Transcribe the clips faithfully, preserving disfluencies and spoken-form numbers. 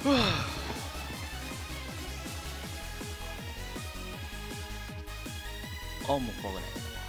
어, 못 먹으네.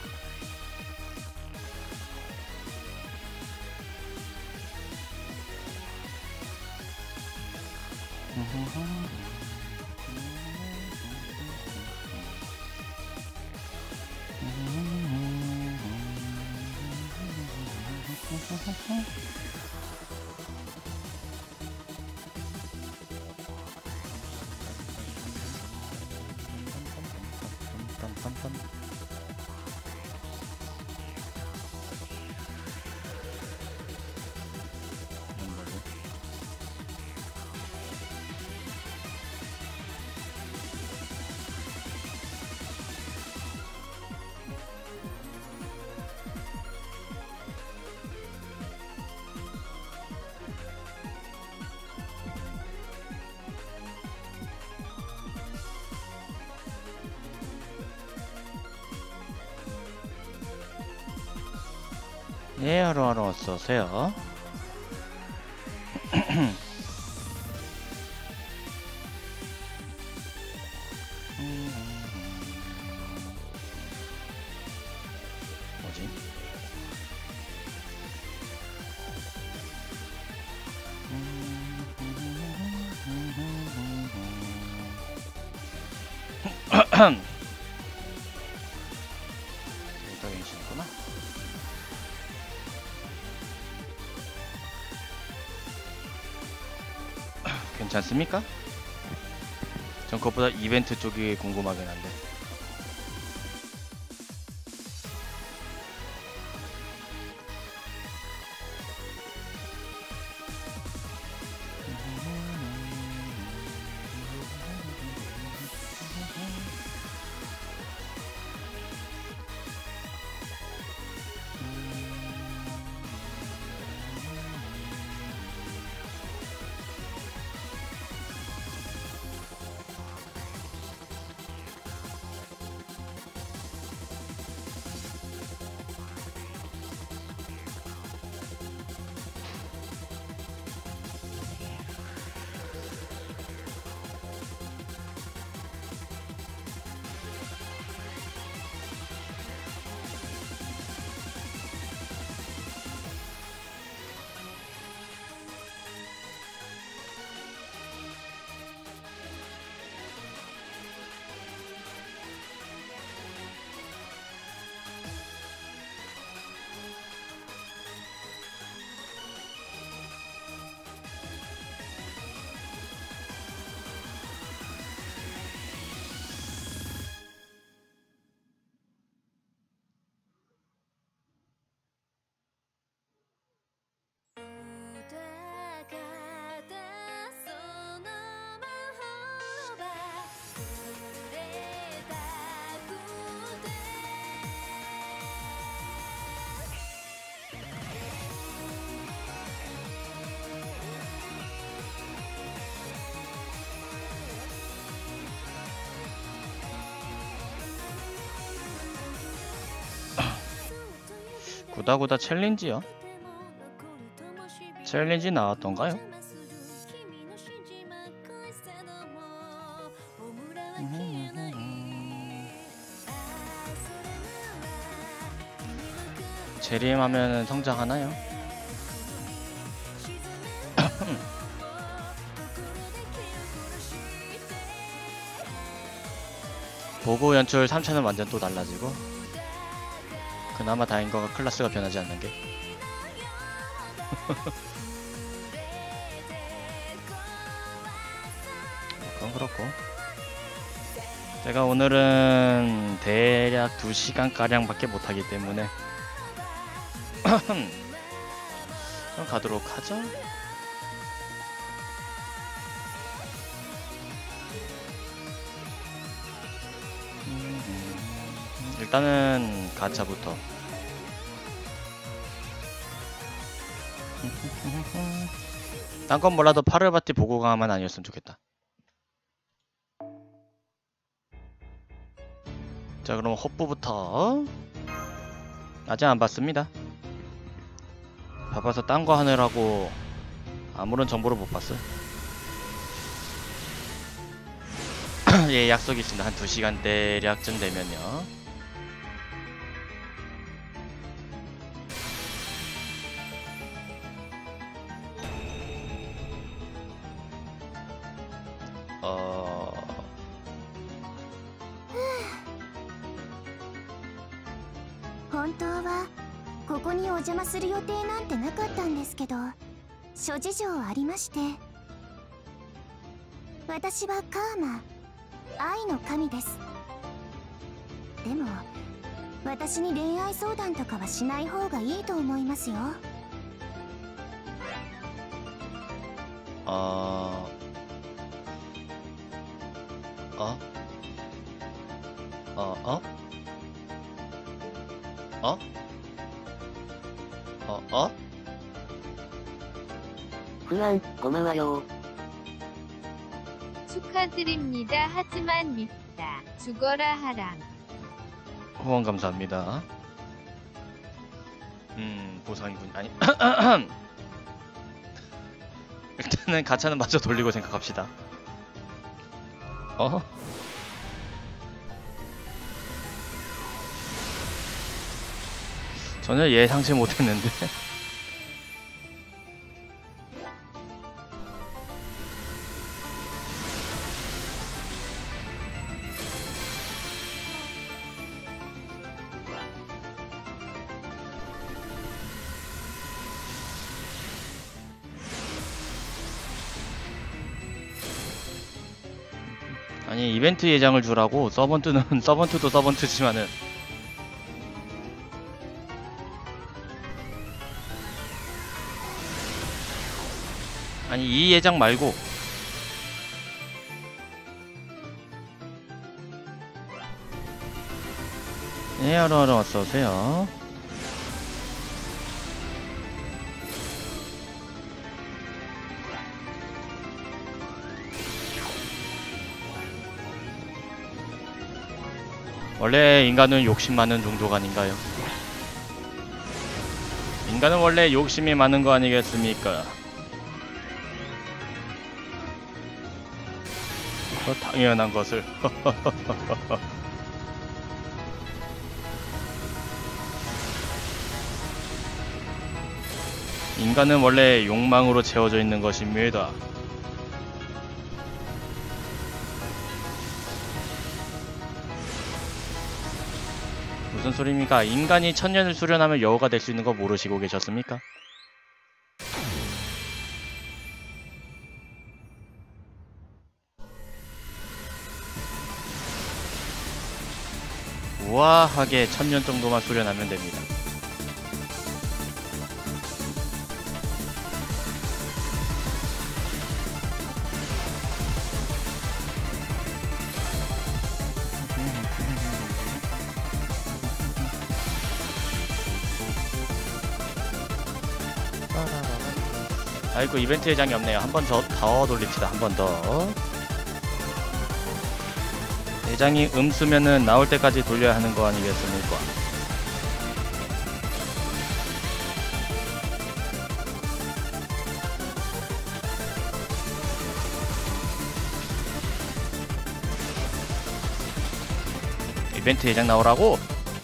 예, 하러 하러 어서오세요. 뭐지? 여기다 계시구나. 괜찮습니까? 전 그것보다 이벤트 쪽이 궁금하긴 한데. 구다구다 챌린지요? 챌린지 나왔던가요? 제리엠 하면은 성장하나요? 보고 연출 삼 차는 완전 또 달라지고, 그나마 다행인 거가 클래스가 변하지 않는 게. 그건 그렇고, 제가 오늘은 대략 두 시간 가량 밖에 못하기 때문에 좀 가도록 하죠. 일단은 가차부터. 딴 건 몰라도 파르바티 보고 가만 아니었으면 좋겠다. 자, 그럼 헛부부터. 아직 안 봤습니다. 바빠서 딴 거 하느라고 아무런 정보를 못 봤어. 예, 약속이 있습니다. 한 두 시간 대략쯤 되면요. 어... 本当はここにお邪魔する予定なんてなかったんですけど、諸事情ありまして。私はカーマ、愛の神です。でも私に恋愛相談とかはしない方がいいと思いますよ。 어... 어? 어? 어? 어? 어? 어? 후안 고마워요. 축하드립니다. 하지만 밉다. 죽어라 하람. 후원 감사합니다. 음, 보상이군. 아니. 일단은 가차는 마저 돌리고 생각합시다. 어? 전혀 예상치 못했는데. 아니, 이벤트 예장을 주라고. 서번트는 서번트도 서번트지만은 아니, 이 예장 말고 네, 하러하러 어서오세요. 원래 인간은 욕심 많은 종족 아닌가요? 인간은 원래 욕심이 많은 거 아니겠습니까? 어, 당연한 것을. 인간은 원래 욕망으로 채워져 있는 것입니다. 무슨 소리입니까? 인간이 천년을 수련하면 여우가 될 수 있는 거 모르시고 계셨습니까? 우아하게 천년 정도만 수련하면 됩니다. 아이고, 이벤트 예장이 없네요. 한 번 더 더 돌립시다. 한 번 더. 예장이 음수면은 나올 때까지 돌려야 하는 거 아니겠습니까? 이벤트 예장 나오라고?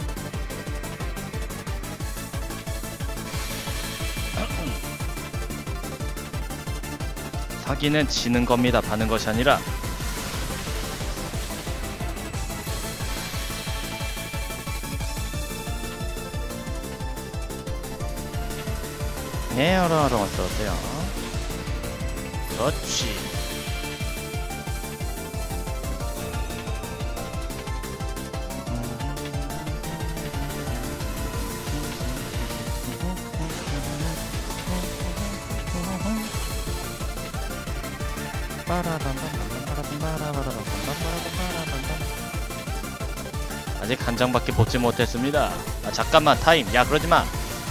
사기는 지는 겁니다. 파는 것이 아니라. 네, 어러어러 어서오세요. 그렇지. 아직 한 장밖에 뽑지 못했습니다. 아, 잠깐만, 타임. 야, 그러지마.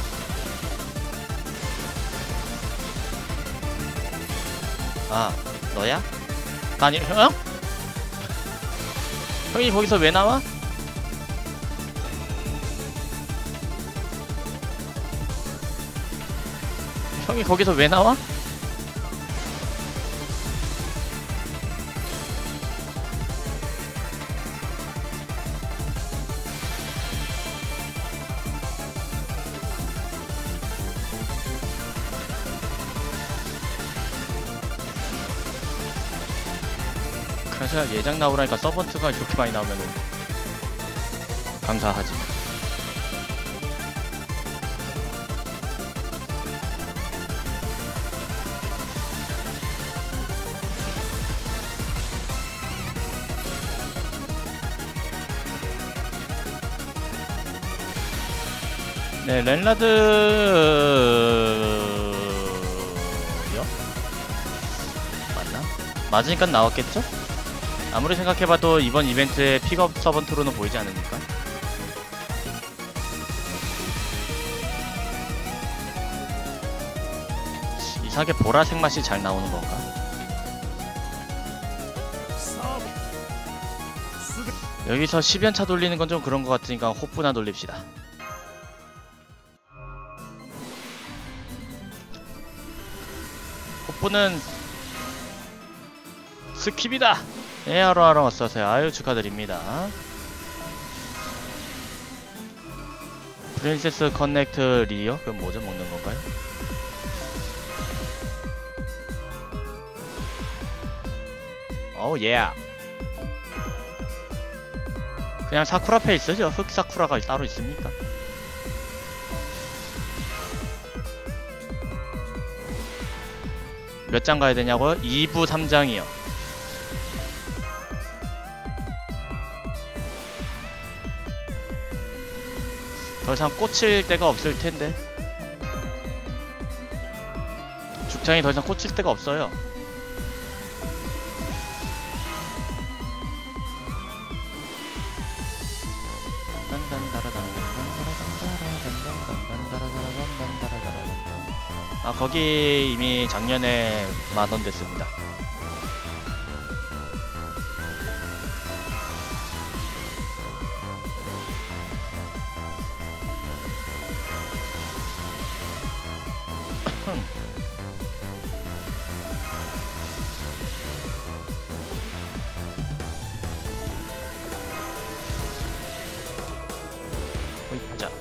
아, 너야? 아니, 어? 형이 거기서 왜 나와? 형이 거기서 왜 나와? 그래서 예장 나오라니까 서번트가 이렇게 많이 나오면 감사하지. 네, 렌라드요? 맞나? 맞으니까 나왔겠죠? 아무리 생각해봐도 이번 이벤트에 픽업 서번트로는 보이지 않으니까. 이상하게 보라색 맛이 잘 나오는 건가? 여기서 십 연차 돌리는 건 좀 그런 것 같으니까 호프나 돌립시다. 호프는 스킵이다! 예, 하루하루 어서오세요. 아유, 축하드립니다. 프린세스 커넥트 리어? 그럼 뭐죠? 먹는 건가요? 어우, 예. 그냥 사쿠라 페이스죠? 흑 사쿠라가 따로 있습니까? 몇 장 가야 되냐고요? 이 부 삼 장이요. 더 이상 꽂힐 데가 없을 텐데. 죽창이 더 이상 꽂힐 데가 없어요. 아, 거기 이미 작년에 만원 됐습니다. 호이자.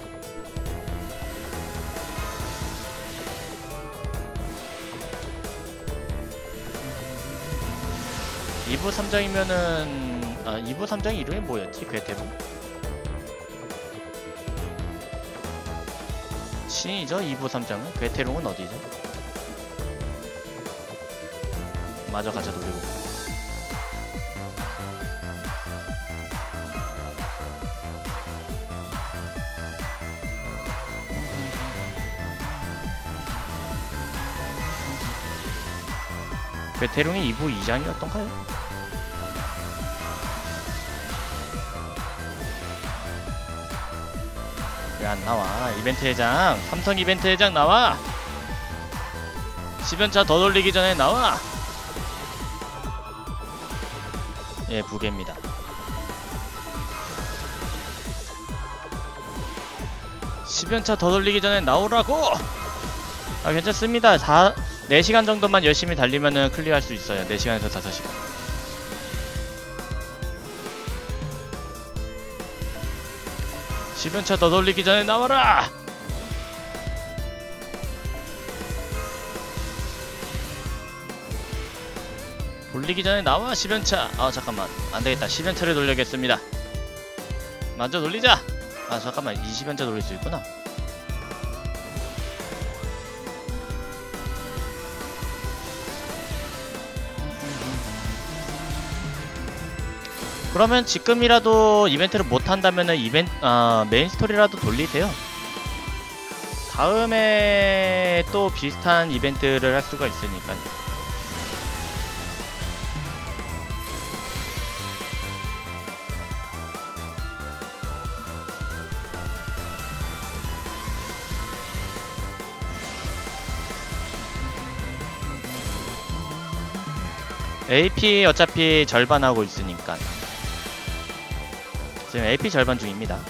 이 부 삼 장이면은 아 이 부 삼 장이 이름이 뭐였지? 괴테로? 신이죠? 이 부 삼 장은? 괴테롱은 어디죠? 마저 가자 놀리고. 괴테롱이 이 부 이 장이었던가요? 왜 안 나와? 이벤트 회장! 삼성 이벤트 회장 나와! 십 연차 더 돌리기 전에 나와! 예, 부계입니다. 십 연차 더 돌리기 전에 나오라고! 아, 괜찮습니다. 사, 네 시간 정도만 열심히 달리면은 클리어할 수 있어요. 네 시간에서 다섯 시간. 십 연차 더 돌리기 전에 나와라! 돌리기 전에 나와, 십 연차! 아, 잠깐만. 안되겠다. 십 연차를 돌려야겠습니다. 먼저 돌리자! 아, 잠깐만. 이십 연차 돌릴 수 있구나. 그러면 지금이라도 이벤트를 못한다면은 이벤트, 아, 메인 스토리라도 돌리세요. 다음에 또 비슷한 이벤트를 할 수가 있으니까요. 에이피 어차피 절반 하고 있으니까. 지금 에이피 절반 중입니다.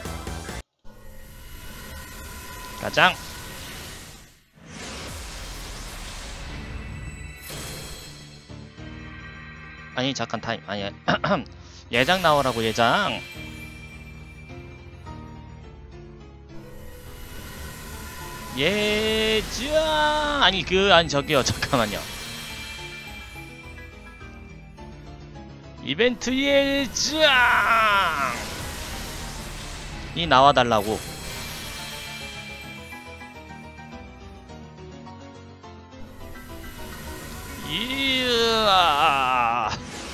가장! 아니 잠깐 타임 아니 예장 나오라고. 예장 예장 아니 그 아니 저기요 잠깐만요. 이벤트의 짱! 이 나와달라고. 이야.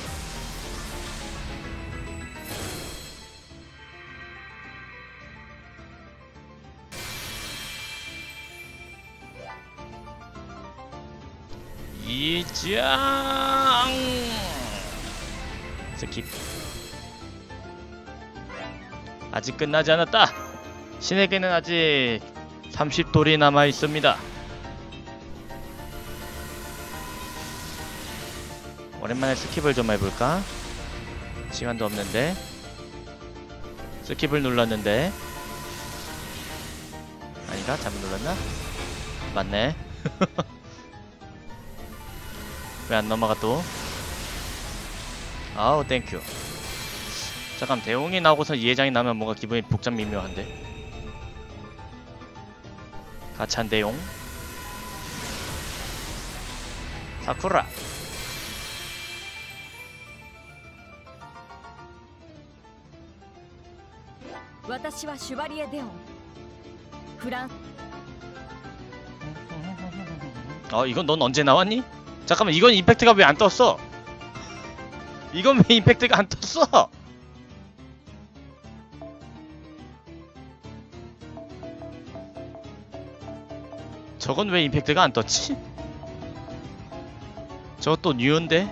이짱! 스킵. 아직 끝나지 않았다. 신에게는 아직 삼십 돌이 남아 있습니다. 오랜만에 스킵을 좀 해볼까? 시간도 없는데. 스킵을 눌렀는데. 아닌가? 잘못 눌렀나? 맞네. 왜 안 넘어가 또? 아우 땡큐. 잠깐 대웅이 나오고서 이해장이 나면 뭔가 기분이 복잡 미묘한데. 가찬 대용. 사쿠라. 와타시와 슈바리에 데온. 프랑스. 어 이건 넌 언제 나왔니? 잠깐만 이건 임팩트가 왜 안 떴어? 이건 왜 임팩트가 안 떴어? 저건 왜 임팩트가 안 떴지? 저것도 뉴인데?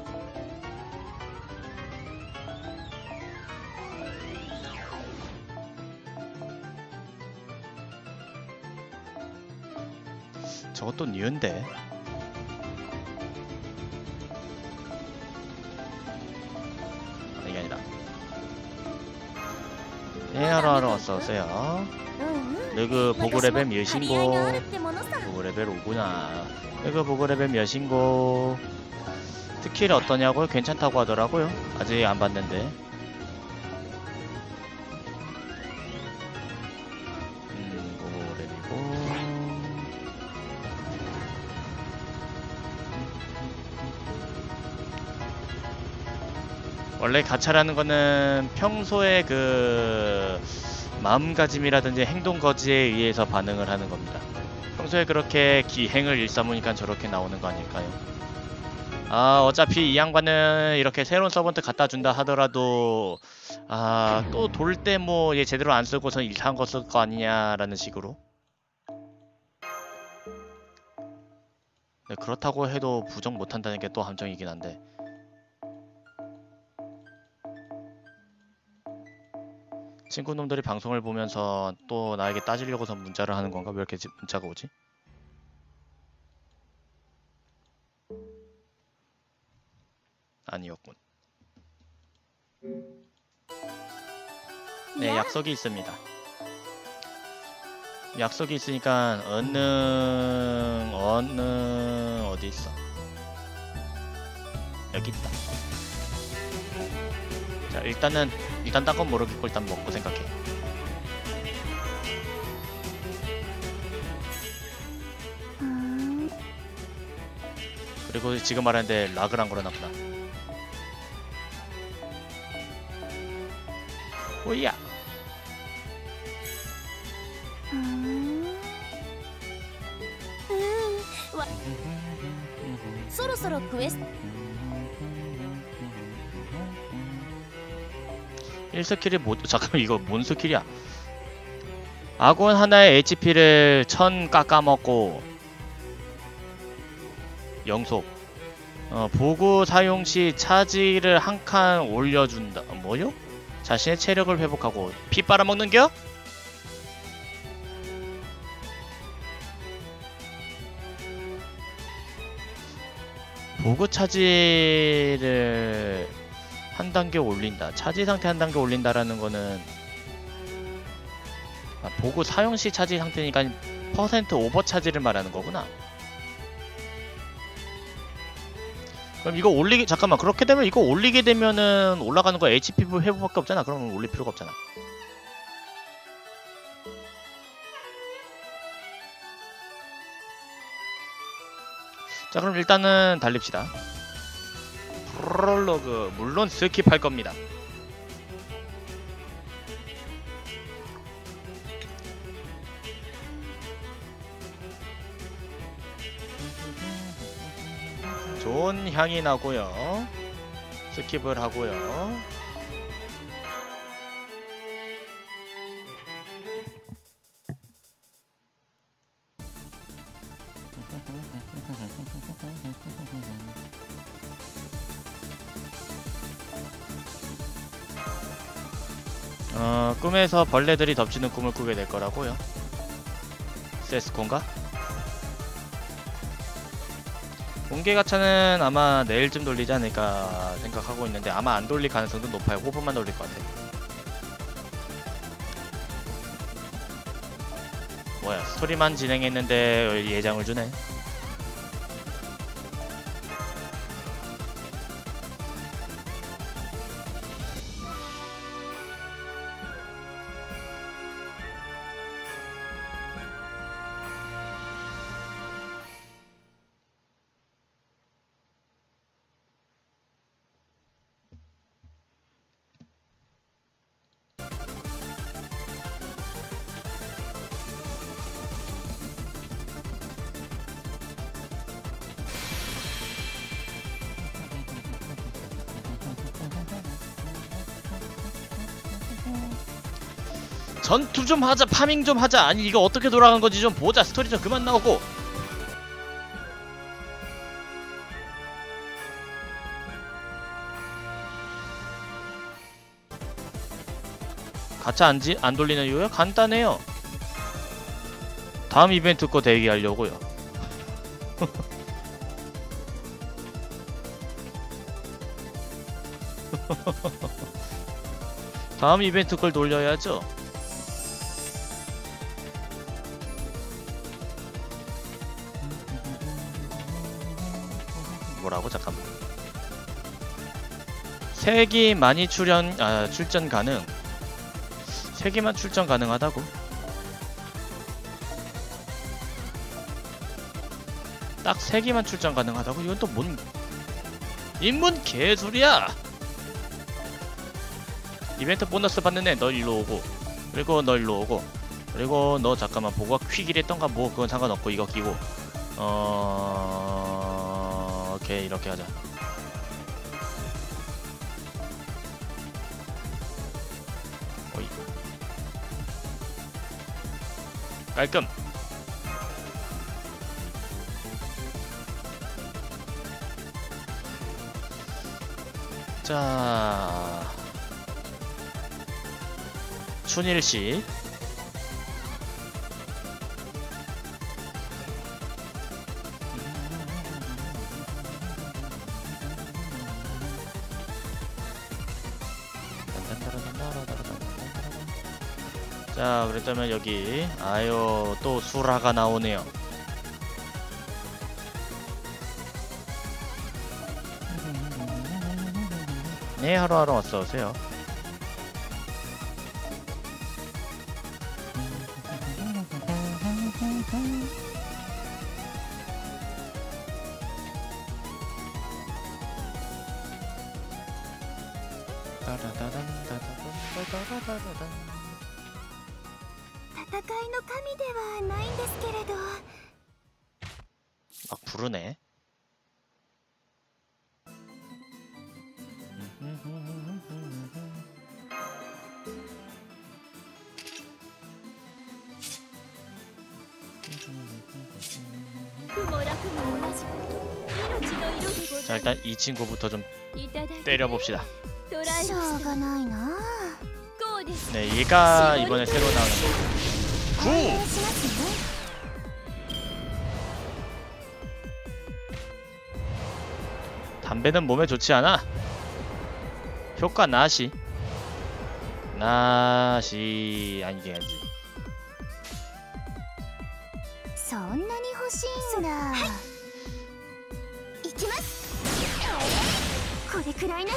저것도 뉴인데? 이게 아니라. 네, 하루하루 어서오세요. 너그 보고레벨 몇인고? 보고레벨 오구나. 너그 보고레벨 몇인고? 스킬 어떠냐고요? 괜찮다고 하더라고요. 아직 안 봤는데. 음, 보고레벨이고. 원래 가차라는 거는 평소에 그 마음가짐이라든지 행동거지에 의해서 반응을 하는 겁니다. 평소에 그렇게 기행을 일삼으니까 저렇게 나오는 거 아닐까요? 아 어차피 이 양반은 이렇게 새로운 서번트 갖다 준다 하더라도 아 또 돌 때 뭐 얘 제대로 안 쓰고서 이상한 거 쓸 거 아니냐라는 식으로. 네, 그렇다고 해도 부정 못한다는 게 또 함정이긴 한데. 친구놈들이 방송을 보면서 또 나에게 따지려고서 문자를 하는 건가? 왜 이렇게 문자가 오지? 아니었군. 네, 약속이 있습니다. 약속이 있으니까 언능 언능 어디 있어? 여기 있다. 자, 일단은 일단 딴 건 모르겠고 일단 먹고 생각해. 음, 그리고 지금 말하는데 락을 안 걸어놨구나. 오야. うんうんわそろそろクエスト 일 스킬이 뭐 잠깐만 이거 뭔 스킬이야? 아군 하나의 에이치피를 천 깎아먹고 영속 어, 보구 사용 시 차지를 한 칸 올려준다. 뭐요? 자신의 체력을 회복하고 피 빨아먹는겨? 보구 차지를 한 단계 올린다. 차지 상태 한 단계 올린다라는 거는 아, 보구 사용 시 차지 상태니까 퍼센트 오버 차지를 말하는 거구나. 그럼 이거 올리기 잠깐만 그렇게 되면 이거 올리게 되면은 올라가는 거 에이치피 회복밖에 없잖아. 그러면 올릴 필요가 없잖아. 자 그럼 일단은 달립시다. 프롤로그 물론 스킵할 겁니다. 좋은 향이 나고요. 스킵을 하고요. 어, 꿈에서 벌레들이 덮치는 꿈을 꾸게 될 거라고요. 세스콘가? 공개 가차는 아마 내일쯤 돌리지 않을까 생각하고 있는데 아마 안 돌릴 가능성도 높아요. 오 분만 돌릴 것 같아요. 뭐야, 스토리만 진행했는데 예장을 주네. 전투 좀 하자, 파밍 좀 하자. 아니 이거 어떻게 돌아간 건지 좀 보자. 스토리 좀 그만 나오고. 가차 안, 지, 안 돌리는 이유요? 간단해요. 다음 이벤트 거 대기하려고요. 다음 이벤트 걸 돌려야죠. 뭐라고? 잠깐만. 세기 많이 출연, 아, 출전 가능. 세기만 출전 가능하다고? 딱 세기만 출전 가능하다고? 이건 또 뭔 인문 개소리야! 이벤트 보너스 받는 애 너 일로 오고, 그리고 너 일로 오고, 그리고 너 잠깐만 보고가 퀵이랬던가 뭐 그건 상관없고 이거 끼고 어... 오케이 이렇게 하자. 어이. 깔끔. 자, 춘일씨 자, 그랬다면 여기 아유 또 수라가 나오네요. 네, 하루하루 어서오세요. 막 부르네. 자, 일단 이 친구부터 좀 때려봅시다. 네, 얘가 이번에 새로 나오는 거. 구! 담배는 몸에 좋지 않아. 효과 나시. 나시 아니겠지. そんなに欲しいんだ。行きます。これくらいなら。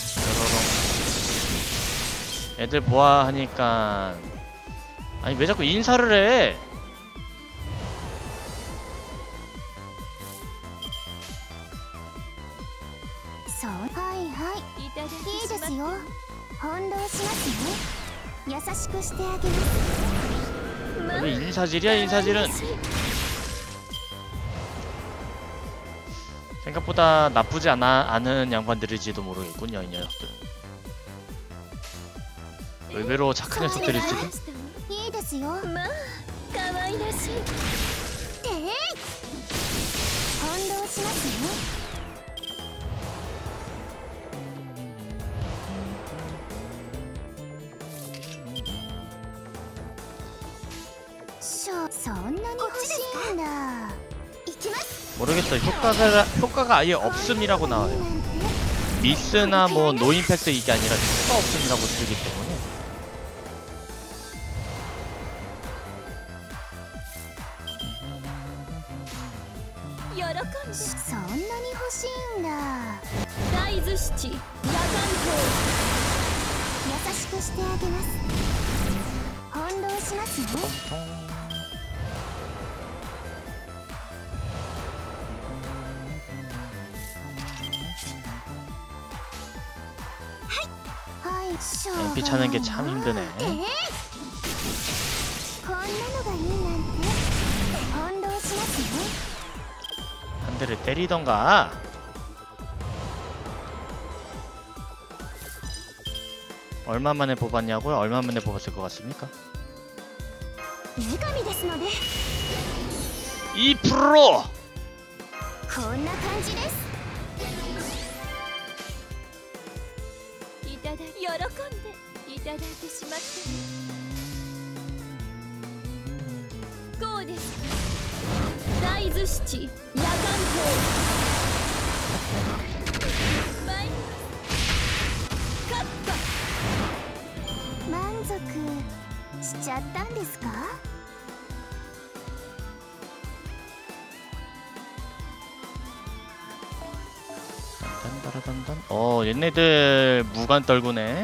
애들 보아하니까 아니 왜 자꾸 인사를 해? そうはいはいいいですよ翻弄しますね優しくしてあげます 왜 인사질이야 인사질은. 생각보다 나쁘지 않아, 않은 양반들일지도 모르겠군요 이 녀석들은. 의외로 착한 녀석들일지도. いいですよまあ可愛らしいえい翻弄しますねそんなに欲しいんだ 모르겠어. 효과가 효과가 아예 없음이라고 나와요. 미스나 뭐 노임팩트 이게 아니라 효과 없음이라고 쓰기 때문에. そんなに欲しいんだ大豆七夜間優しくしてあげます翻弄しますね 엠피 차는 게 참 힘드네. こんなのがいいなんて翻弄しますね 한 대를 때리던가. 얼마 만에 뽑았냐고요? 얼마 만에 뽑았을 것 같습니까? 女神ですので 이 퍼센트! こんな感じですいただ喜んでいただいてしまってこうです大豆七夜間参りますカッパ満足しちゃったんですか 딴따라단단. 어, 얘네들 무관 떨구네.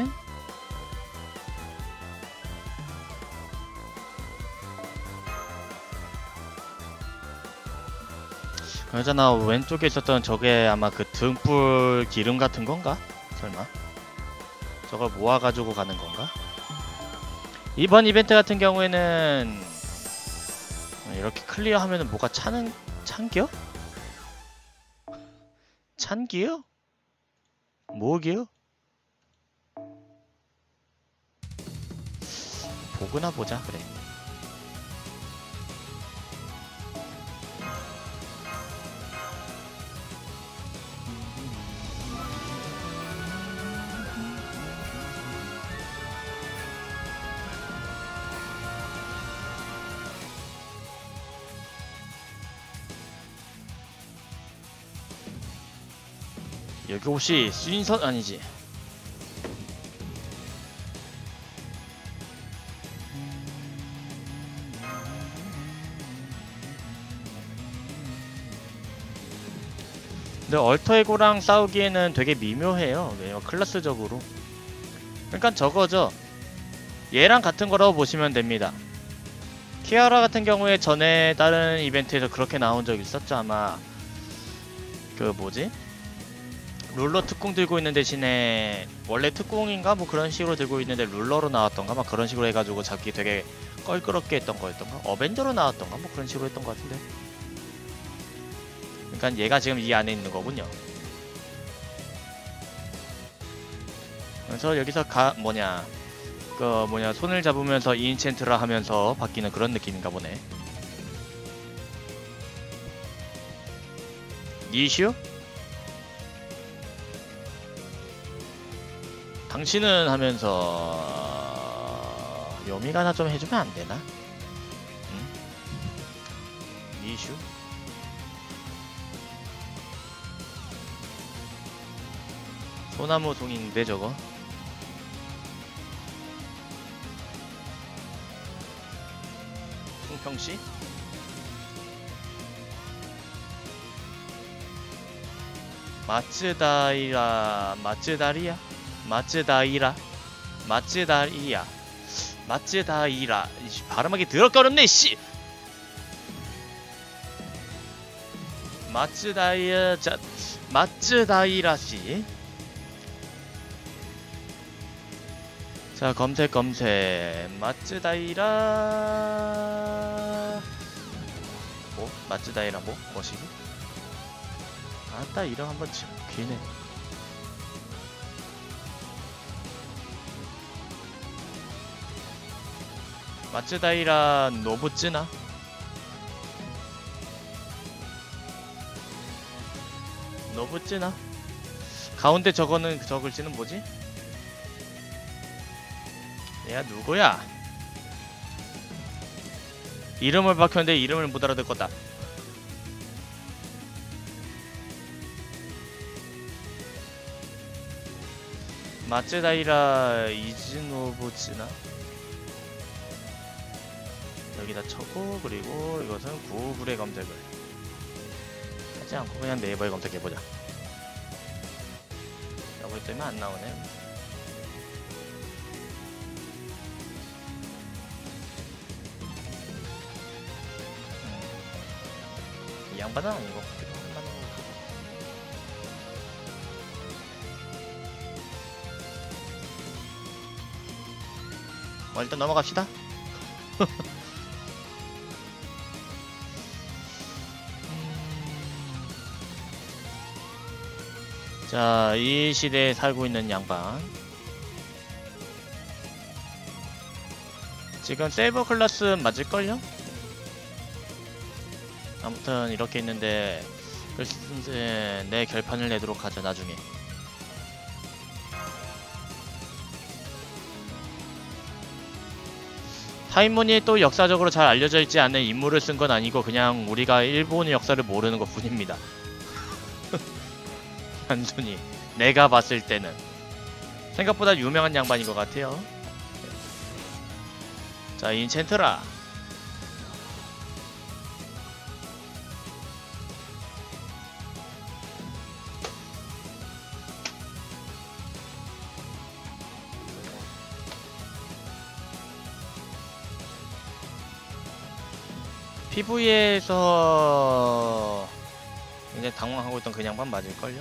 그러잖아, 왼쪽에 있었던 저게 아마 그 등불 기름 같은 건가? 설마? 저걸 모아가지고 가는 건가? 이번 이벤트 같은 경우에는 이렇게 클리어하면은 뭐가 차는, 찬겨? 찬기요? 뭐기요? 보그나 보자 그래. 여기 혹시 수인선 아니지? 근데 얼터에고랑 싸우기에는 되게 미묘해요. 왜요? 클래스적으로. 그러니까 저거죠. 얘랑 같은 거라고 보시면 됩니다. 키아라 같은 경우에 전에 다른 이벤트에서 그렇게 나온 적 있었죠. 아마 그 뭐지? 룰러 특공 들고 있는 대신에 원래 특공인가 뭐 그런 식으로 들고 있는데 룰러로 나왔던가 막 그런 식으로 해가지고 잡기 되게 껄끄럽게 했던 거였던가 어벤져로 나왔던가 뭐 그런 식으로 했던 것 같은데. 그러니까 얘가 지금 이 안에 있는 거군요. 그래서 여기서 가 뭐냐 그 뭐냐 손을 잡으면서 인챈트라 하면서 바뀌는 그런 느낌인가 보네. 이슈? 당신은 하면서 요미가 하나 좀 해주면 안 되나? 응? 이슈? 소나무 송인데 저거? 송평씨? 마츠다이라 마츠다리야? 마츠다이라 마츠다이야 마츠다이라 발음하기 더럽게 어렵네 씨 마츠다이야 자 마츠다이라씨. 자, 검색 검색. 마츠다이라. 뭐? 마츠다이라 뭐? 뭐시기? 아따, 이름 한번 치 귀네. 마츠다이라 노부츠나? 노부츠나? 가운데 저거는 저 글씨는 뭐지? 얘가 누구야? 이름을 박혔는데 이름을 못 알아듣겠다. 마츠다이라 이즈노부츠나? 여기다 쳐고, 그리고 이것은 구글에 검색을 하지 않고 그냥 네이버에 검색해보자. 여기 때문에 안 나오네. 이 양반은 아닌 것 같기도 하고. 뭐 일단 넘어갑시다. 자, 이 시대에 살고 있는 양반. 지금 세이버 클래스 맞을걸요? 아무튼 이렇게 있는데 글쎄 내 결판을 내도록 하자. 나중에 타이문이 또 역사적으로 잘 알려져 있지 않은 인물을 쓴 건 아니고 그냥 우리가 일본의 역사를 모르는 것 뿐입니다. 단순히 내가 봤을 때는 생각보다 유명한 양반인 것 같아요. 자, 인챈트라. 피브이에서 이제 당황하고 있던 그 양반 맞을걸요?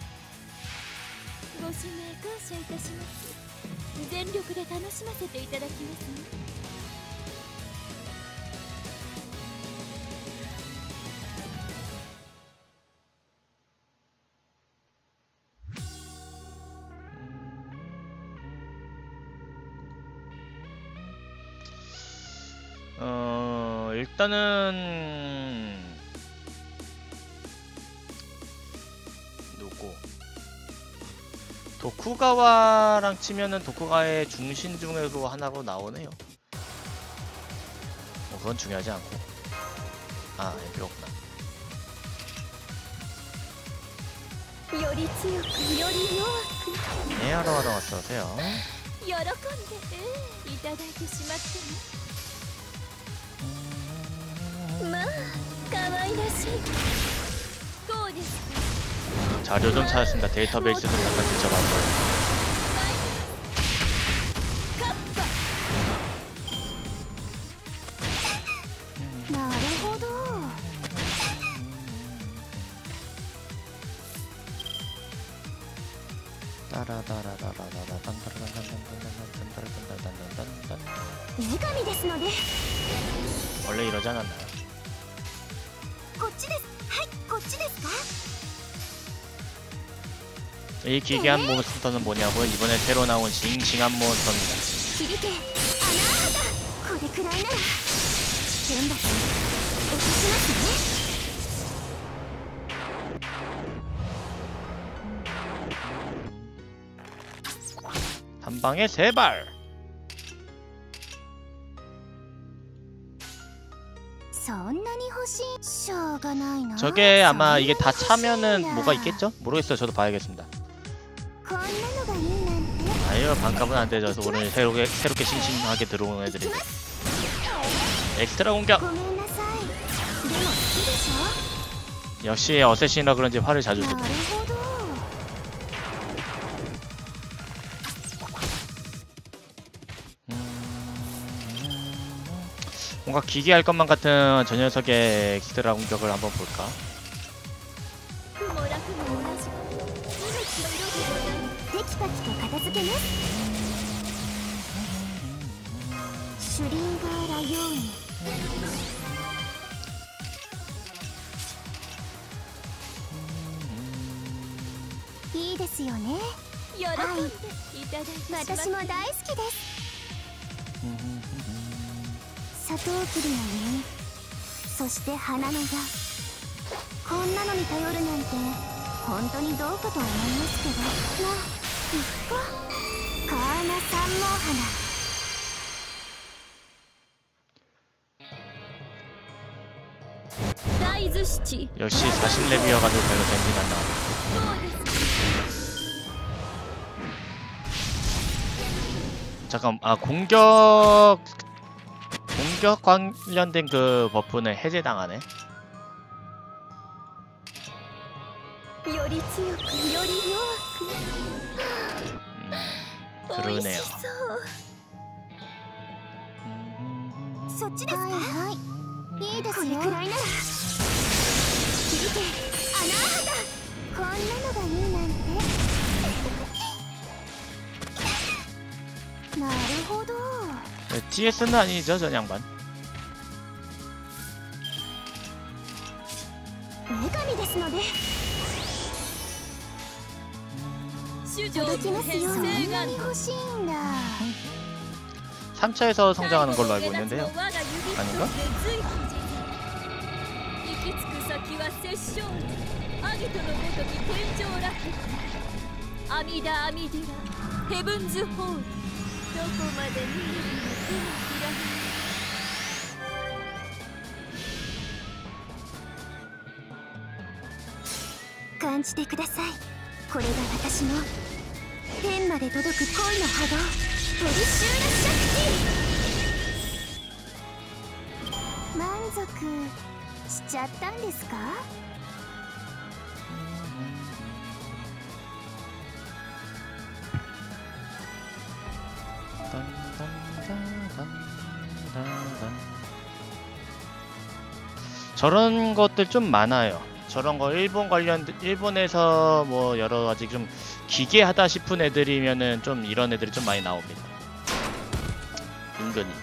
ご指名感謝いたします。全力で楽しませていただきますね。 어, 일단은 누구? 도쿠가와랑 치면은 도쿠가와의 중심 중에도 하나로 나오네요. 뭐 그건 중요하지 않고. 아, 예, 그렇구나. より強くより弱く 네, 하러 하러 왔어요. 喜んでいただいてしまってね。まあ可愛らしい。こうですか。 자료 좀 찾았습니다. 데이터베이스 좀 잠깐 뒤져봤어요. なるほど。 女神ですので 원래 이러지 않았나요? こっちです。はい、こっちですか。 이 기괴한 몬스터는 뭐냐고요? 이번에 새로 나온 싱싱한 몬스터입니다. 切り手、穴あだ。これくらいなら全部落としますね。 한 방에 세 발. 저게 아마 이게 다 차면은 뭐가 있겠죠? 모르겠어요. 저도 봐야겠습니다. 아유, 반값은 안 되죠. 오늘 새롭게 새롭게 싱싱하게 들어오는 애들이. 엑스트라 공격. 역시 어쌔신이라 그런지 활을 자주 쏘네. 뭔가 기괴할 것만 같은 저 녀석의 엑스트라 공격을 한번 볼까? 楽も同じ。命の色でござる。 テキパキと片付けね。シュリンガーラヨーニ。いいですよね。 喜んでいただいてしまって私も大好きです。サトウキビの実、そして花の矢、こんなのに頼るなんて本当にどうかと思いますけど、まあいっか。カーナ三毛花。 大豆七。 역시 사십 렙이어가지고 별로 댐지가 안 나와. そうです。 잠깐, 아 공격 공격 관련된 그 버프는 해제당하네. より強くより弱く。 음, 美味 그러네요. しそう。 そっちですか。はいはい、いいですよ。これくらいなら。見て、穴あだ。こんなのがいいなんて。なるほど。 티에스는 아니죠, 전 양반. 女神ですので。 主女届きますよ。そん編成がなに欲しいんだ。 삼 차에서 성장하는 걸로 알고 있는데요. 我が指一 아닌가? つで随分行き着く先は殺生アギトのごとき天井ラケットアミダアミディラヘブンズホールどこまで見るのも手のひら感じてください。これが私の天まで届く恋の波動、トリシューラシャクティ。満足しちゃったんですか。 저런 것들 좀 많아요. 저런 거 일본 관련 일본에서 뭐 여러 가지 좀 기괴하다 싶은 애들이면은 좀 이런 애들이 좀 많이 나옵니다. 은근히.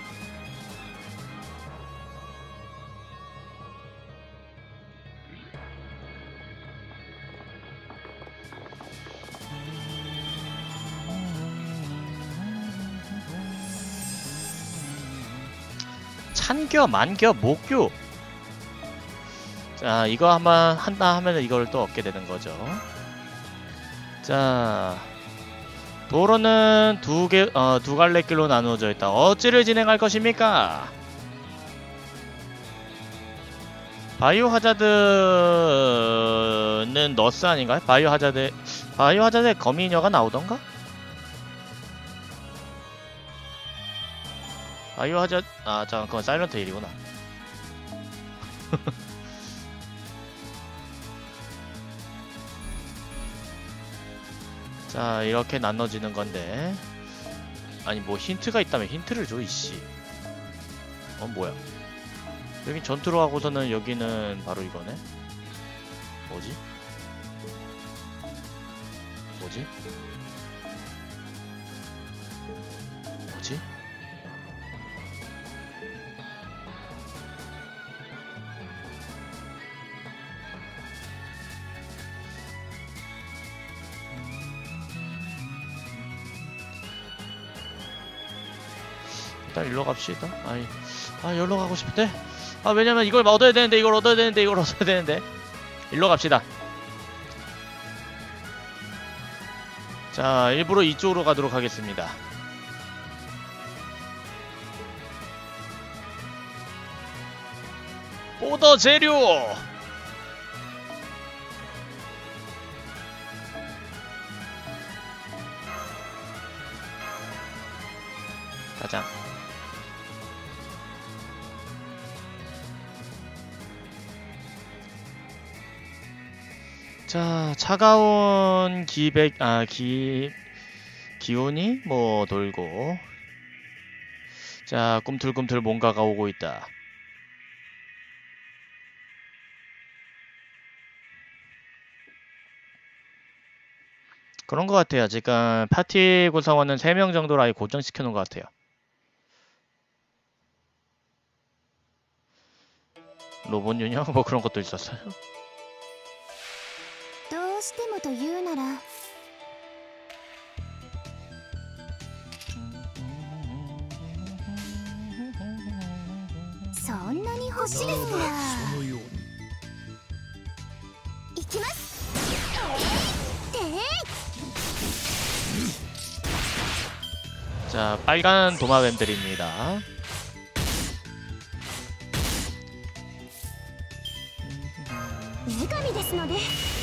찬겨, 만겨, 목교. 자, 이거 한번 한다 하면은 이걸 또 얻게 되는 거죠. 자, 도로는 두 개, 어, 두 갈래 길로 나누어져 있다. 어찌를 진행할 것입니까? 바이오 하자드는 너스 아닌가요? 바이오 하자드, 바이오 하자드에 거미녀가 나오던가? 바이오 하자드, 아, 잠깐, 그건 사일런트 힐이구나. 자, 이렇게 나눠지는 건데. 아니, 뭐 힌트가 있다면 힌트를 줘, 이씨. 어, 뭐야. 여기 전투로 하고서는 여기는 바로 이거네? 뭐지? 뭐지? 뭐지? 일단 일로 갑시다. 아이, 아, 여기로 가고 싶은데? 아, 왜냐면 이걸 얻어야 되는데, 이걸 얻어야 되는데, 이걸 얻어야 되는데. 일로 갑시다. 자, 일부러 이쪽으로 가도록 하겠습니다. 오더 재료! 가자. 자, 차가운 기백, 아, 기, 기운이 뭐 돌고. 자, 꿈틀꿈틀 뭔가가 오고 있다. 그런 것 같아요. 지금 파티 구성원은 세 명 정도로 아예 고정시켜 놓은 것 같아요. 로봇 유형 뭐 그런 것도 있었어요. どうしてもというならそんなに欲しいですか。 そのように行きます。て 자, 빨간 도마뱀들입니다. 메가미 ですので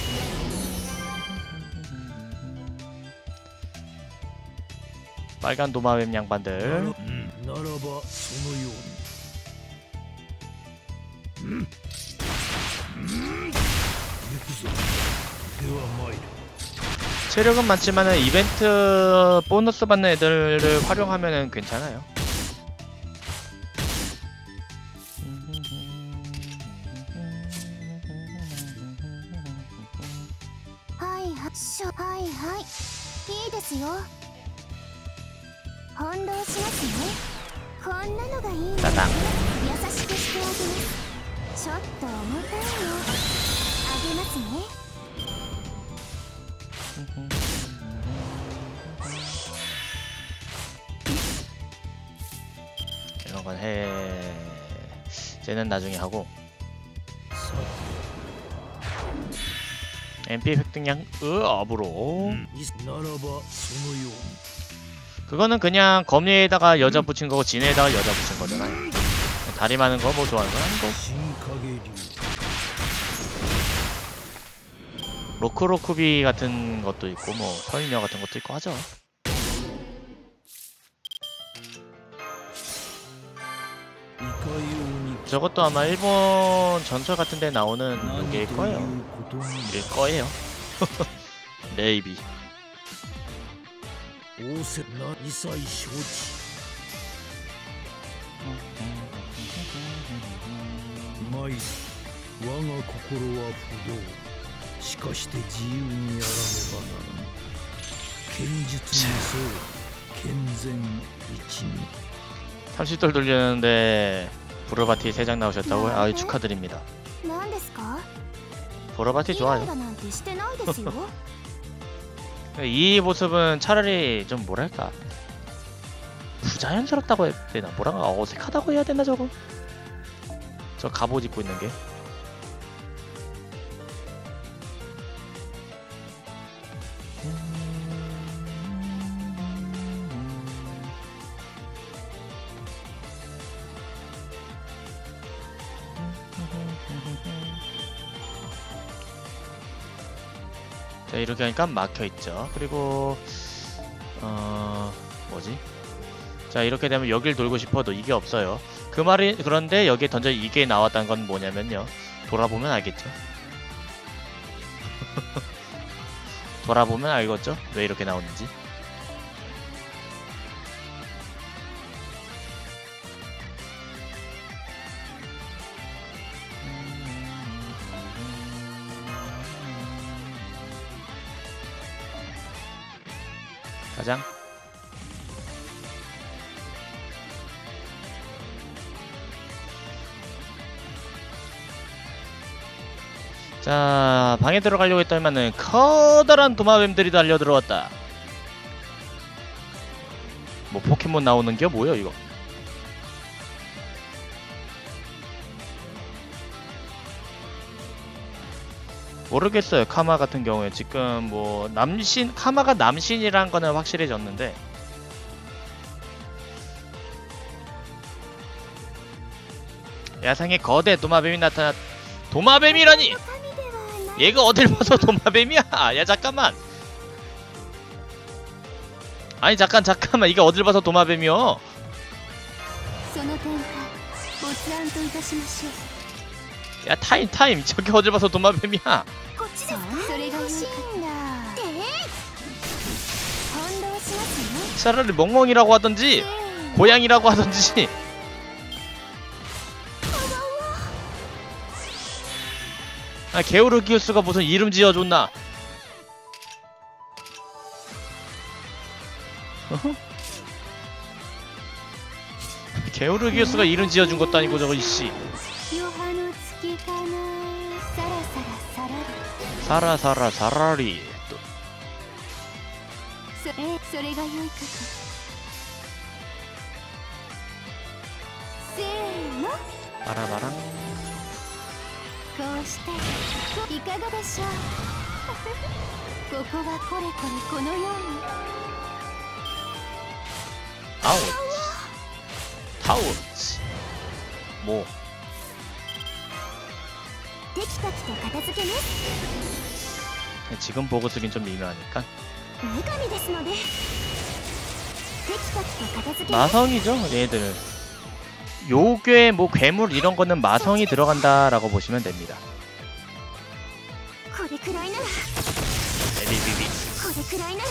빨간 도마뱀 양반들. ならばそのようにうん行くぞでは参る 체력은 많지만은 이벤트 보너스 받는 애들을 활용하면은 괜찮아요. はいはいしょはいはいいいですよ。翻弄しますね。こんなのがいいの。優 따당. しくしてあげます。ちょっと重たいのあげますね。 이런 건 해. 쟤는 나중에 하고. 엠피 획득량 으 업으로. ならばそのように 그거는 그냥 거미에다가 여자 붙인 거고 진에다가 여자 붙인 거잖아요. 다리 많은 거 뭐 좋아하는 건 아니고. 新影流 로크로크비 같은 것도 있고 뭐 서인여 같은 것도 있고 하죠. いかように 저것도 아마 일본 전설 같은 데 나오는 何とい 요게일 う 거예요. ことに 일 거예요. 레이비. 仰せな一切承知まい我が心は不動しかして自由にやらねばならぬ剣術にそう健全一に 삼십 돌 돌리는데 보로바티 세 장 나오셨다고요? 아유 축하드립니다. 何ですか？ 보로바티 イライ 좋아요. ラなんてしてないですよ。 이 모습은 차라리 좀 뭐랄까 부자연스럽다고 해야 되나 뭐랄까 어색하다고 해야 되나 저거 저 갑옷 입고 있는 게 자 이렇게 하니까 막혀있죠. 그리고 어... 뭐지? 자 이렇게 되면 여길 돌고 싶어도 이게 없어요. 그 말이 그런데 여기에 던져 이게 나왔다는 건 뭐냐면요 돌아보면 알겠죠. 돌아보면 알겠죠? 왜 이렇게 나오는지. 가장 자 방에 들어가려고 했더니만은 커다란 도마뱀들이 달려 들어왔다. 뭐 포켓몬 나오는 게 뭐야 이거? 모르겠어요. 카마 같은 경우에 지금 뭐 남신 카마가 남신이란 거는 확실해졌는데 야생의 거대 도마뱀이 나타났. 도마뱀이라니! 얘가 어딜 봐서 도마뱀이야? 야 잠깐만. 아니 잠깐 잠깐만 이게 어딜 봐서 도마뱀이여? その点かごつ案といたしましょう。 야 타임 타임 저기 어딜 봐서 도마뱀이야? こっちですか？それが欲しいんだ。て翻弄しますね。 차라리 멍멍이라고 하던지 고양이라고 하던지. 아 게오르기우스가 무슨 이름 지어줬나? 게오르기우스가 이름 지어준 것도 아니고 저거 이씨. 余波の月かなさらさらさらり 사라사라 사라리. 또 そえそれが良いかとせーの 바라바랑. こうしていかがでしょうここはこれこれこのように 아웃. 타우치. 뭐. テキパキと片付けね 지금 보고 쓰긴 좀 미묘하니까. 女神ですのでテキパキと片付けね 마성이죠 얘들. 요괴 뭐 괴물 이런 거는 마성이 들어간다라고 보시면 됩니다. これくらいなら 에비비비. これくらいなら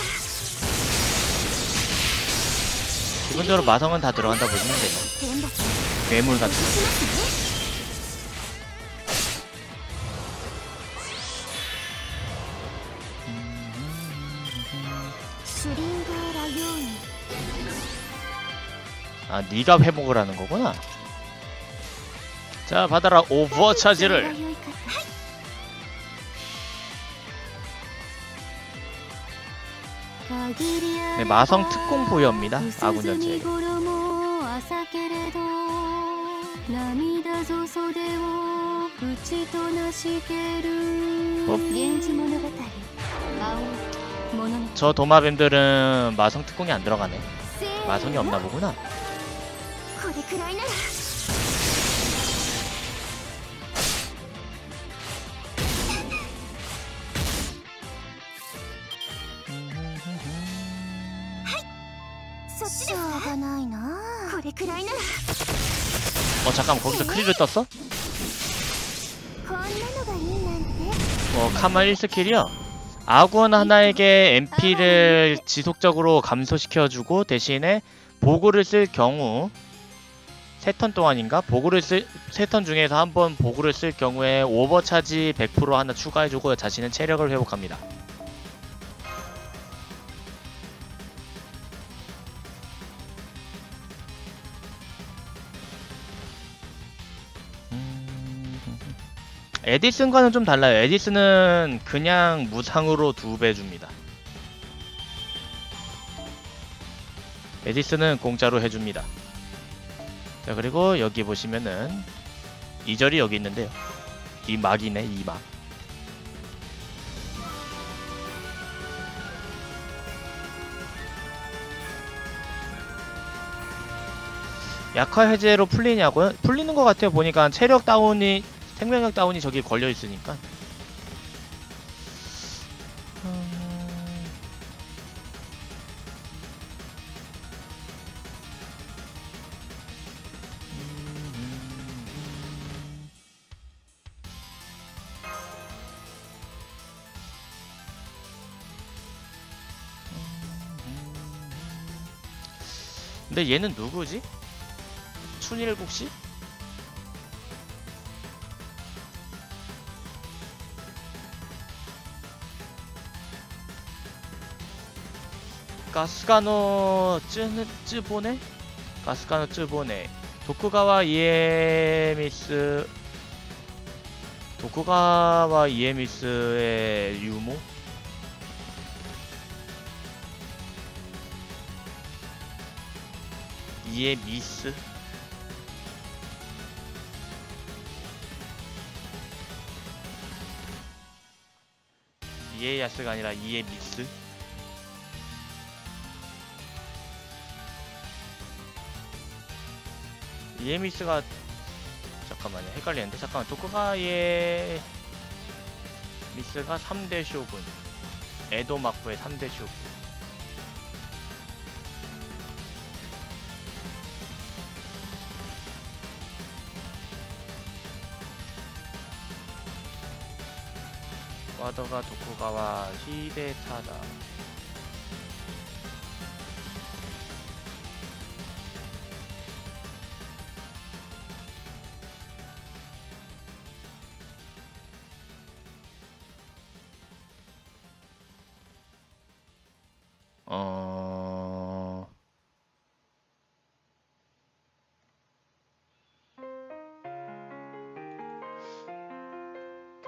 기본적으로 마성은 다 들어간다 보시면 돼요. 天罰 괴물 같은 거. しますね シュリンガーラヨーニ 아 네가 회복을 하는 거구나. 자 받아라 오버 それが 차지를. 良いかと限りあ 네, れば 마성 특공 부여입니다. 薄 아군 墨 전체에게. 衣朝けれど涙ぞ袖を口となしける 어? 源氏物語青い物の 저 도마뱀들은 마성 특공이 안 들어가네. せーの 마성이 없나 보구나. これくらいなら そっちしょうがないなこれくらいなら 어 잠깐만 거기서 크리를 떴어? こんなのがいいなんて 어 카마 일 스킬이요. 아군 하나에게 엠피를 지속적으로 감소시켜주고 대신에 보구를 쓸 경우 세 턴 동안인가? 보구를 쓸 세 턴 중에서 한 번 보구를 쓸 경우에 오버차지 백 퍼센트 하나 추가해주고 자신은 체력을 회복합니다. 에디슨과는 좀 달라요. 에디슨은 그냥 무상으로 두 배 줍니다. 에디슨은 공짜로 해줍니다. 자 그리고 여기 보시면은 이절이 여기 있는데요. 이 막이네 이 막. 약화 해제로 풀리냐고요? 풀리는 것 같아요. 보니까 체력 다운이 생명력 다운이 저기 걸려 있으니까. 근데 얘는 누구지? 춘일국씨? 가스카노 쯔, 쯔보네? 가스카노 쯔보네 도쿠가와 이에미스 도쿠가와 이에미스의 유모? 이에미스? 이에야스가 아니라 이에미스? 이에미스가 잠깐만요 헷갈리는데 잠깐만 도쿠가의 미스가 삼 대 쇼군 에도 마쿠의 삼 대 쇼군 와더가 도쿠가와 히데타다 어...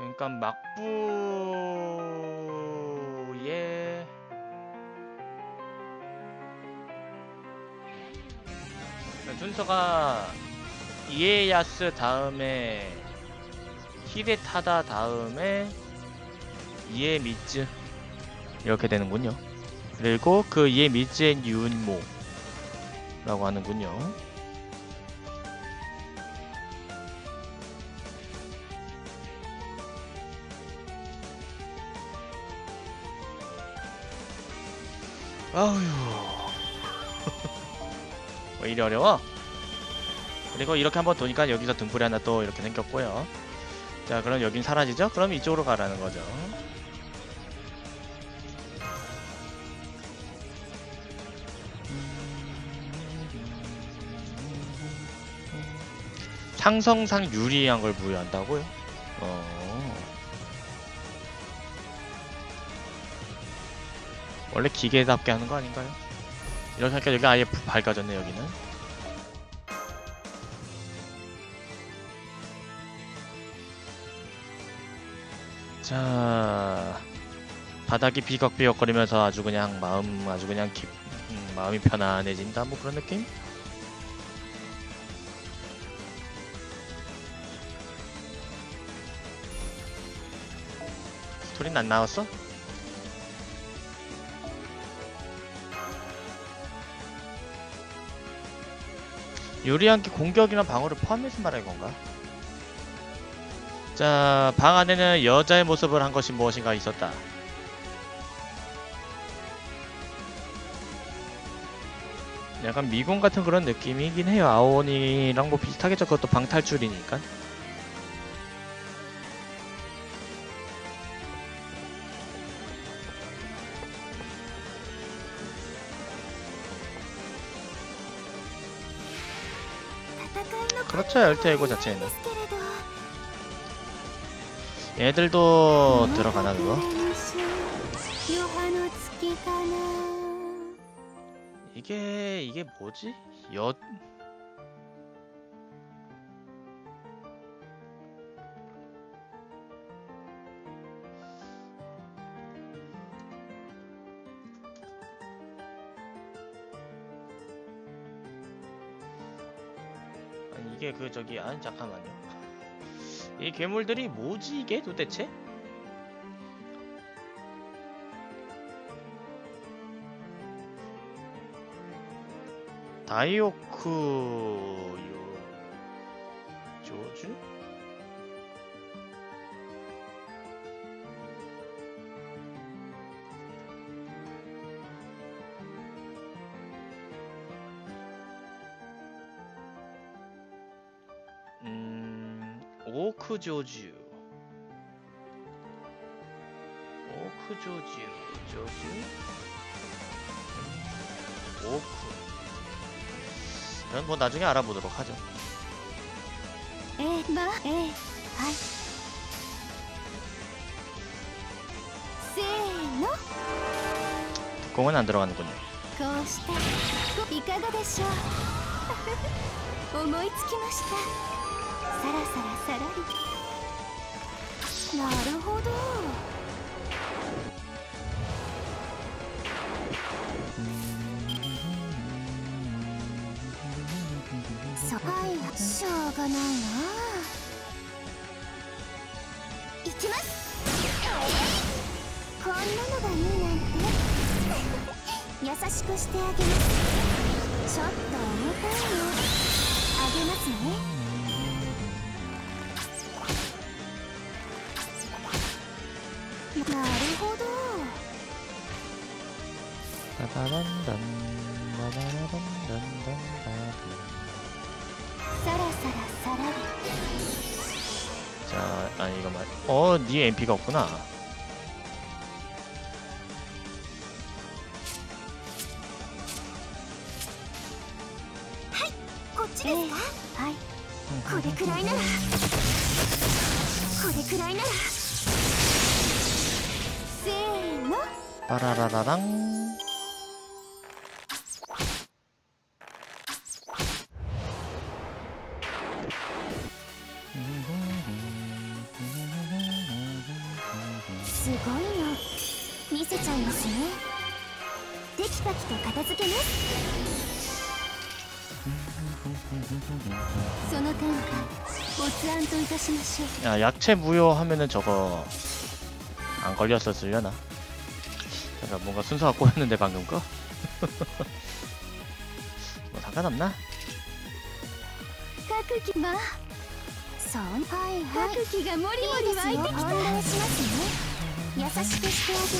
그러니까 막부의 순서가 이에야스 다음에 히데타다 다음에 이에미츠 이렇게 되는군요. 그리고 그 이에미츠의 윤모라고 하는군요. 아휴 왜 이리 어려워? 그리고 이렇게 한번 도니까 여기서 등불이 하나 또 이렇게 생겼고요. 자 그럼 여긴 사라지죠? 그럼 이쪽으로 가라는 거죠. 상성상 유리한 걸 부여한다고요? 어. 원래 기계답게 하는 거 아닌가요? 이렇게 하니까 여기 아예 밝아졌네 여기는. 자 바닥이 비걱비걱거리면서 아주 그냥 마음 아주 그냥 기, 음, 마음이 편안해진다 뭐 그런 느낌? 스토리는 안 나왔어? 유리한기 공격이나 방어를 포함해서 말할 건가? 자, 방 안에는 여자의 모습을 한 것이 무엇인가 있었다. 약간 미군 같은 그런 느낌이긴 해요. 아오니랑 뭐 비슷하겠죠. 그것도 방탈출이니까. 그렇죠, 열태의고 자체는. 얘들도 들어가나 그거? 이게 이게 뭐지? 여 아니 이게 그 저기 아니 잠깐만요. 이 괴물들이 뭐지 이게 도대체? 다이오크 요 조주? 음 오크조주 오크조주 조주 오크 이건 뭐 나중에 알아보도록 하죠. 에, 마, 에, 하이. 세노. 뚜껑은 안 들어가는군요. こうしたいかがでしょう思いつきました。さらさらさらり。なるほど。そはいしょうがないな。いきます。こんなのがいいなんて優しくしてあげます。ちょっと重たいのあげますね。なるほど。 ダダダンダンダダダンダンダンダン。 さらさらさらり。 자, 아니 이거 말. 어, 니 엠피가 없구나. こっちですか？はい。これくらいなら。これくらいなら。せーの。 빠라라라랑. すごいの見せちゃいますね。テキパキと片付けます。その点は没案といたしましょう。 야, 약체 무효하면은 저거 안 걸렸었으려나? 잠깐 뭔가 순서가 꼬였는데 방금 거? 뭐 상관없나? 各機まあそうはいはい。各機がもりもり湧いてきた。翻弄しますね。優しくしてあげます。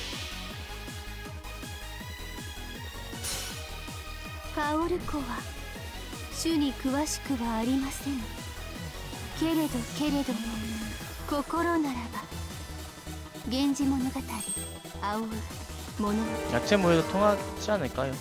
カオルコは種に詳しくはありません。けれどけれども心ならば源氏物語青う物語 약체 무효도 통하지 않을까요?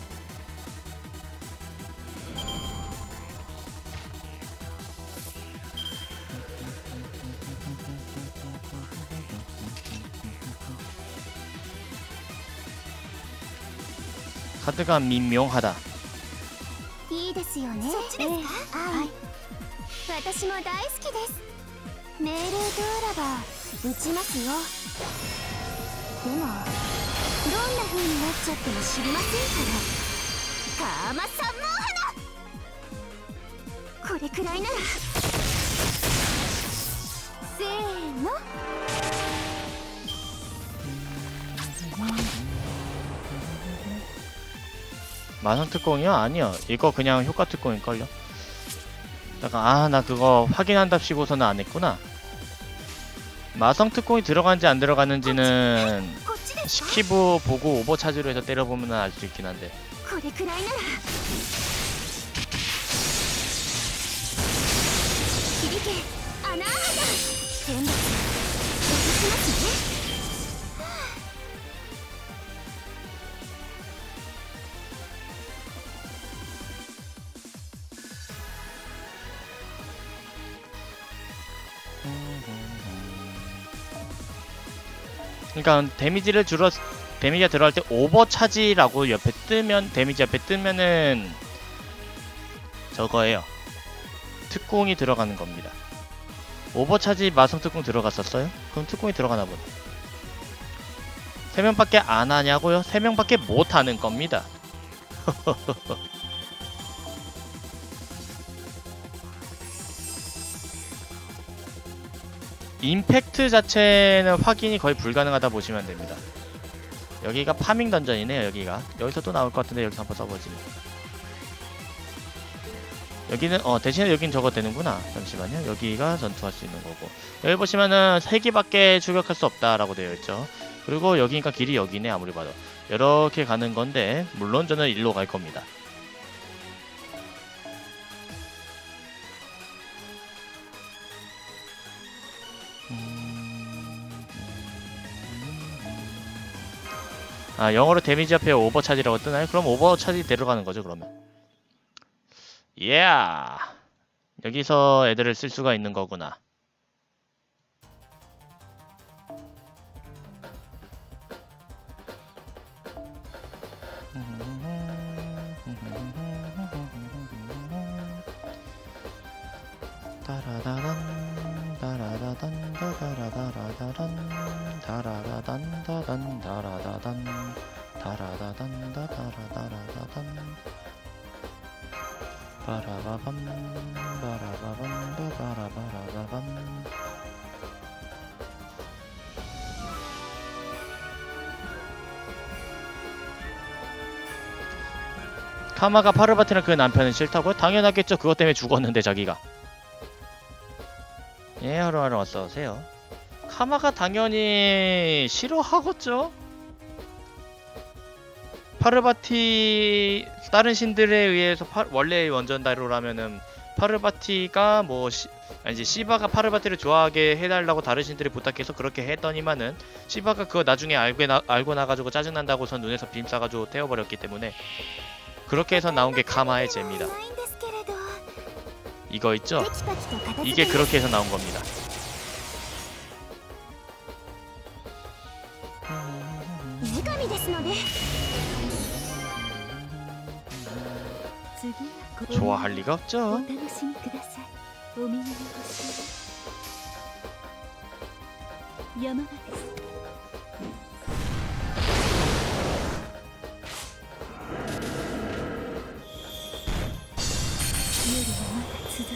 카드가 민명하다. いいですよね。そっちですか？はい。私も大好きです。命令通らば打ちますよ。でもどんな風になっちゃっても知りませんから。カーマ三毛花。これくらいなら。せーの。 마성 특공이요? 아니요. 이거 그냥 효과 특공일걸요? 잠깐, 아, 나 그거 확인한답시고서는 안 했구나. 마성 특공이 들어간지 안 들어가는지는 시키부 보고 오버차지로 해서 때려보면 알 수 있긴 한데. 그러니까 데미지를 줄어 데미지가 들어갈 때 오버차지라고 옆에 뜨면 데미지 옆에 뜨면은 저거예요. 특공이 들어가는 겁니다. 오버차지 마성 특공 들어갔었어요? 그럼 특공이 들어가나 보네. 세 명밖에 안 하냐고요? 세 명밖에 못 하는 겁니다. 임팩트 자체는 확인이 거의 불가능하다 보시면 됩니다. 여기가 파밍 던전이네요. 여기가 여기서 또 나올 것 같은데 여기서 한번 써보지. 여기는 어 대신에 여긴 저거 되는구나. 잠시만요. 여기가 전투할 수 있는 거고 여기 보시면은 세 개밖에 출격할 수 없다라고 되어 있죠. 그리고 여기니까 길이 여기네. 아무리 봐도 이렇게 가는 건데 물론 저는 일로 갈 겁니다. 아, 영어로 데미지 앞에 오버차지라고 뜨나요? 그럼 오버차지 데려가는 거죠, 그러면. 예! Yeah. 여기서 애들을 쓸 수가 있는 거구나. 따라다단 따라다단 따라다라다란 다라다단 다단 다라다단 다라다단 다라다라다단 바라바밤 바라바밤 바라바라바밤 카마가 파르바티랑 그 남편은 싫다고요? 당연하겠죠. 그것 때문에 죽었는데 자기가. 예, 하루하루 어서오세요. 카마가 당연히 싫어하겠죠? 파르바티 다른 신들에 의해서 파, 원래 원전다로라면은 파르바티가 뭐 시, 아니지 시바가 파르바티를 좋아하게 해달라고 다른 신들이 부탁해서 그렇게 했더니만은 시바가 그거 나중에 알고, 나, 알고 나가지고 짜증난다고서 눈에서 빔 쏴가지고 태워버렸기 때문에 그렇게 해서 나온 게 카마의 죄입니다. 이거 있죠? 이게 그렇게 해서 나온 겁니다. 좋아할 리가 없죠. 山場です。夜はまだ続く。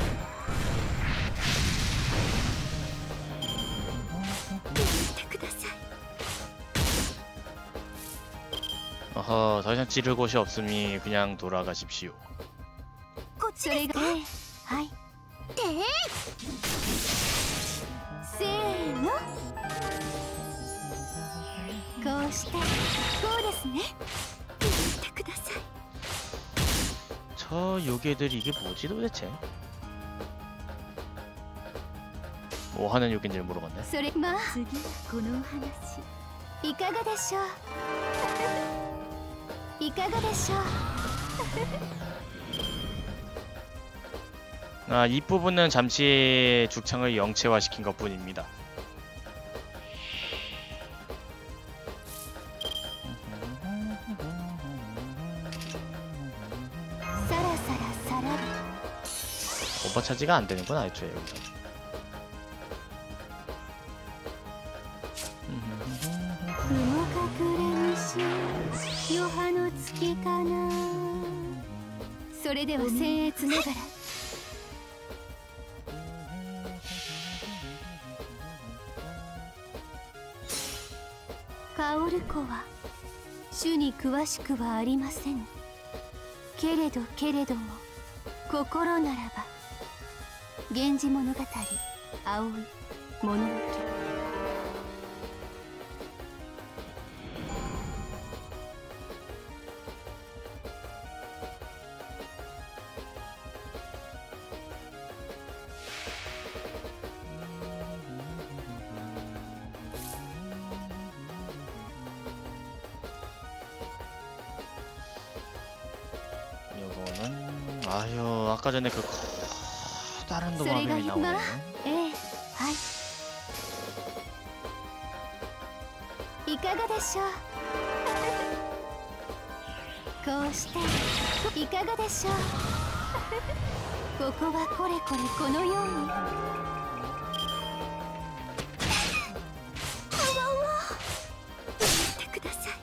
許してください。 어허, 더 이상 찌를 곳이 없으니 그냥 돌아가십시오. それがはいでせーのこうしてこうですね許してください 저 요괴들 이게 뭐지 도대체? 뭐 하는 요괴인지 모르겠네. それまあ次はこのお話。 いかがでしょういかがでしょう 아, 이 부분은 잠시 죽창을 영체화시킨 것 뿐입니다. さらさらさら 오버차지가 안 되는구나, 애초에 여기서. 雲隠れ虫余波の月かなそれでは僭越ながら薫子は主に詳しくはありませんけれどけれども心ならば源氏物語葵物置 요거는 아유 아까 전에 그 다른 도마뱀이 나오네. ええはいいかがでしょうこうしていかがでしょうここはこれこれこのようにこんばんは許してください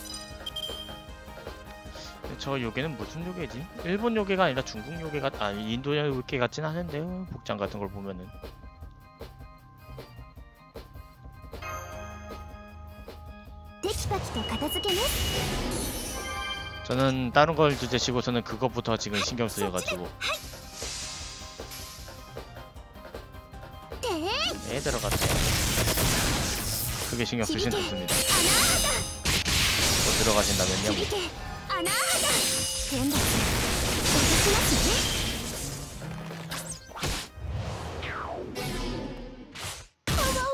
저 요괴는 무슨 요괴지? 일본 요괴가 아니라 중국 요괴 같 아니 인도 요괴 같진 않은데요. 복장 같은 걸 보면은. 저는 다른 걸 주제치고서는 그것부터 지금 신경 쓰여가지고. 네, 들어갔죠. 그게 신경 쓰신 좋습니다. 또 들어가신다면요. 天罰落としますねこんばんは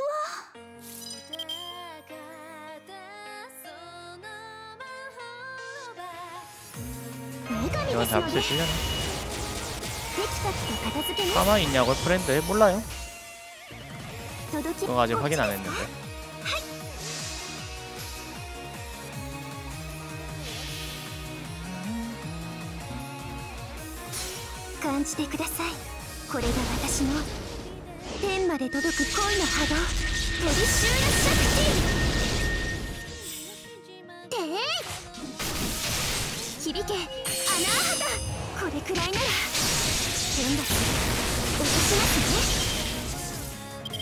이건 잡을 수 있려나? テキパキと片付けね 가만히 있냐고요? 프렌드에? 몰라요. 届き 그거 아직 확인 안 했는데. 感じてくださいこれが私の天まで届く恋の波動トリシューラシャクティで響けアナーハタこれくらいなら天罰落としますね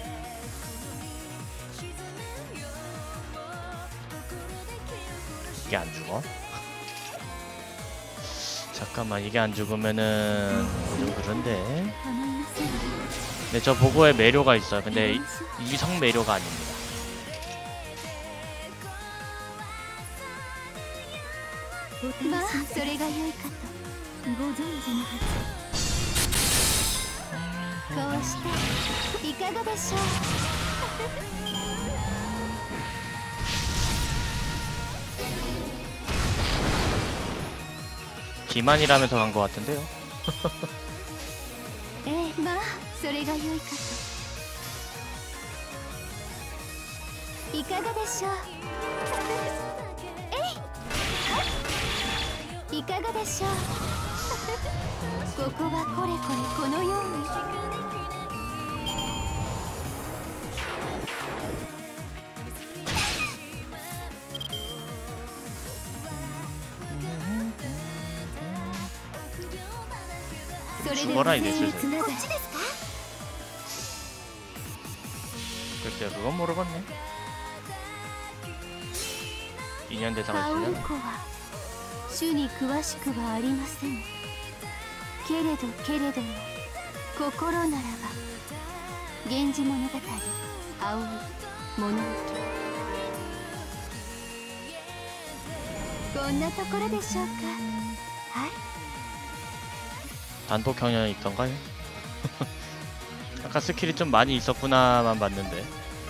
이게 안 죽어? 잠깐만 이게 안 죽으면은 좀 그런데. 근데 저 보고에 매료가 있어요. 근데 이- 이성 매료가 아닙니다. 마, それが良いかとご存知のはずこうしていかがでしょう 기만이라면서 간 것 같은데요. ええまあそれが良いかといかがでしょうえいいかがでしょうここはこれこれこのように 죽어라 이제 슬슬. こっちですか？ 글쎄요, 그건 모르겠네. 인연 대상을 ハウル 쓰면 コは主に詳しくはありません。けれどけれど心ならば源氏物語葵物置こんなところでしょうか。はい。 단독 경연이 있던가요? 아까 스킬이 좀 많이 있었구나만 봤는데.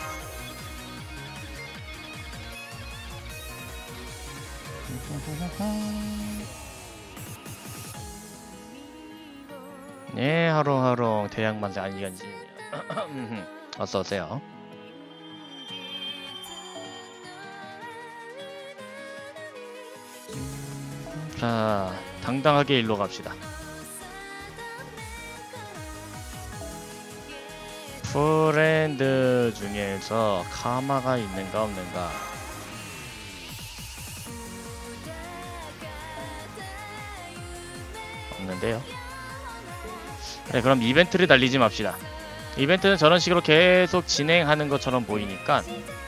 네, 하롱하롱 대양만세 아니간지. 어서 오세요. 자, 당당하게 일로 갑시다. 프렌드 중에서 카마가 있는가 없는가? 없는데요. 네, 그럼 이벤트를 달리지 맙시다. 이벤트는 저런 식으로 계속 진행하는 것처럼 보이니까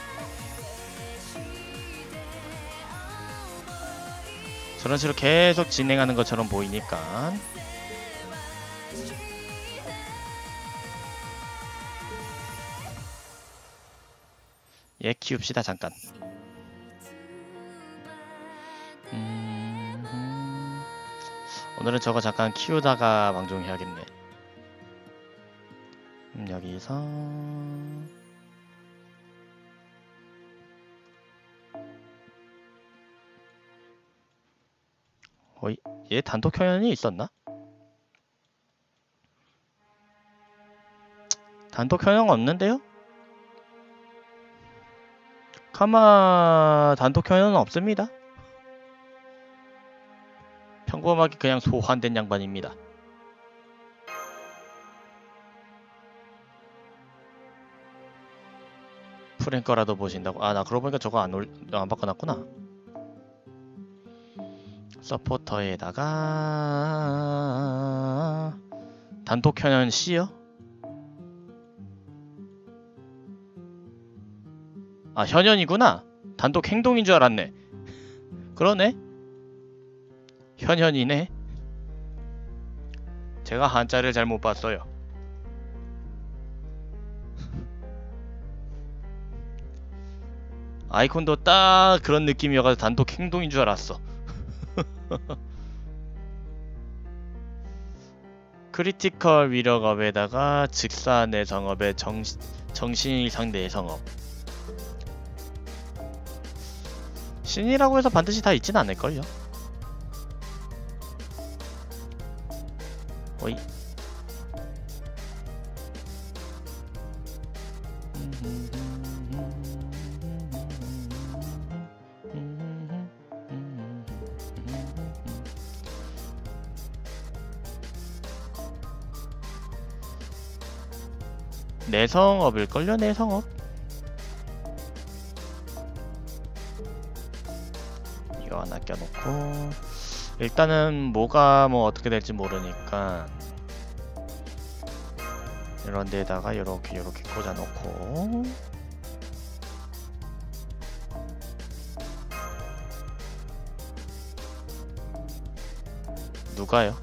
저런 식으로 계속 진행하는 것처럼 보이니까 얘 키웁시다 잠깐. 음... 오늘은 저거 잠깐 키우다가 방송해야겠네. 음, 여기서 어이, 얘 단독 경연이 있었나? 단독 경연 없는데요? 카마 단독 경연은 없습니다. 평범하게 그냥 소환된 양반입니다. 프랭 거라도 보신다고? 아, 나 그러고 보니까 저거 안 올, 안 바꿔놨구나. 서포터에다가 단독 현현 C요? 아, 현현이구나. 단독 행동인 줄 알았네. 그러네. 현현이네. 제가 한자를 잘못 봤어요. 아이콘도 딱 그런 느낌이어가지고 단독 행동인 줄 알았어. 크리티컬 위력업에다가 직사 내성업에 정, 정신이상 내성업. 신이라고 해서 반드시 다 있진 않을걸요. 어이. 내성업일걸요? 내성업? 이거 하나 껴놓고 일단은 뭐가 뭐 어떻게 될지 모르니까 이런 데다가 요렇게 요렇게 꽂아놓고 누가요?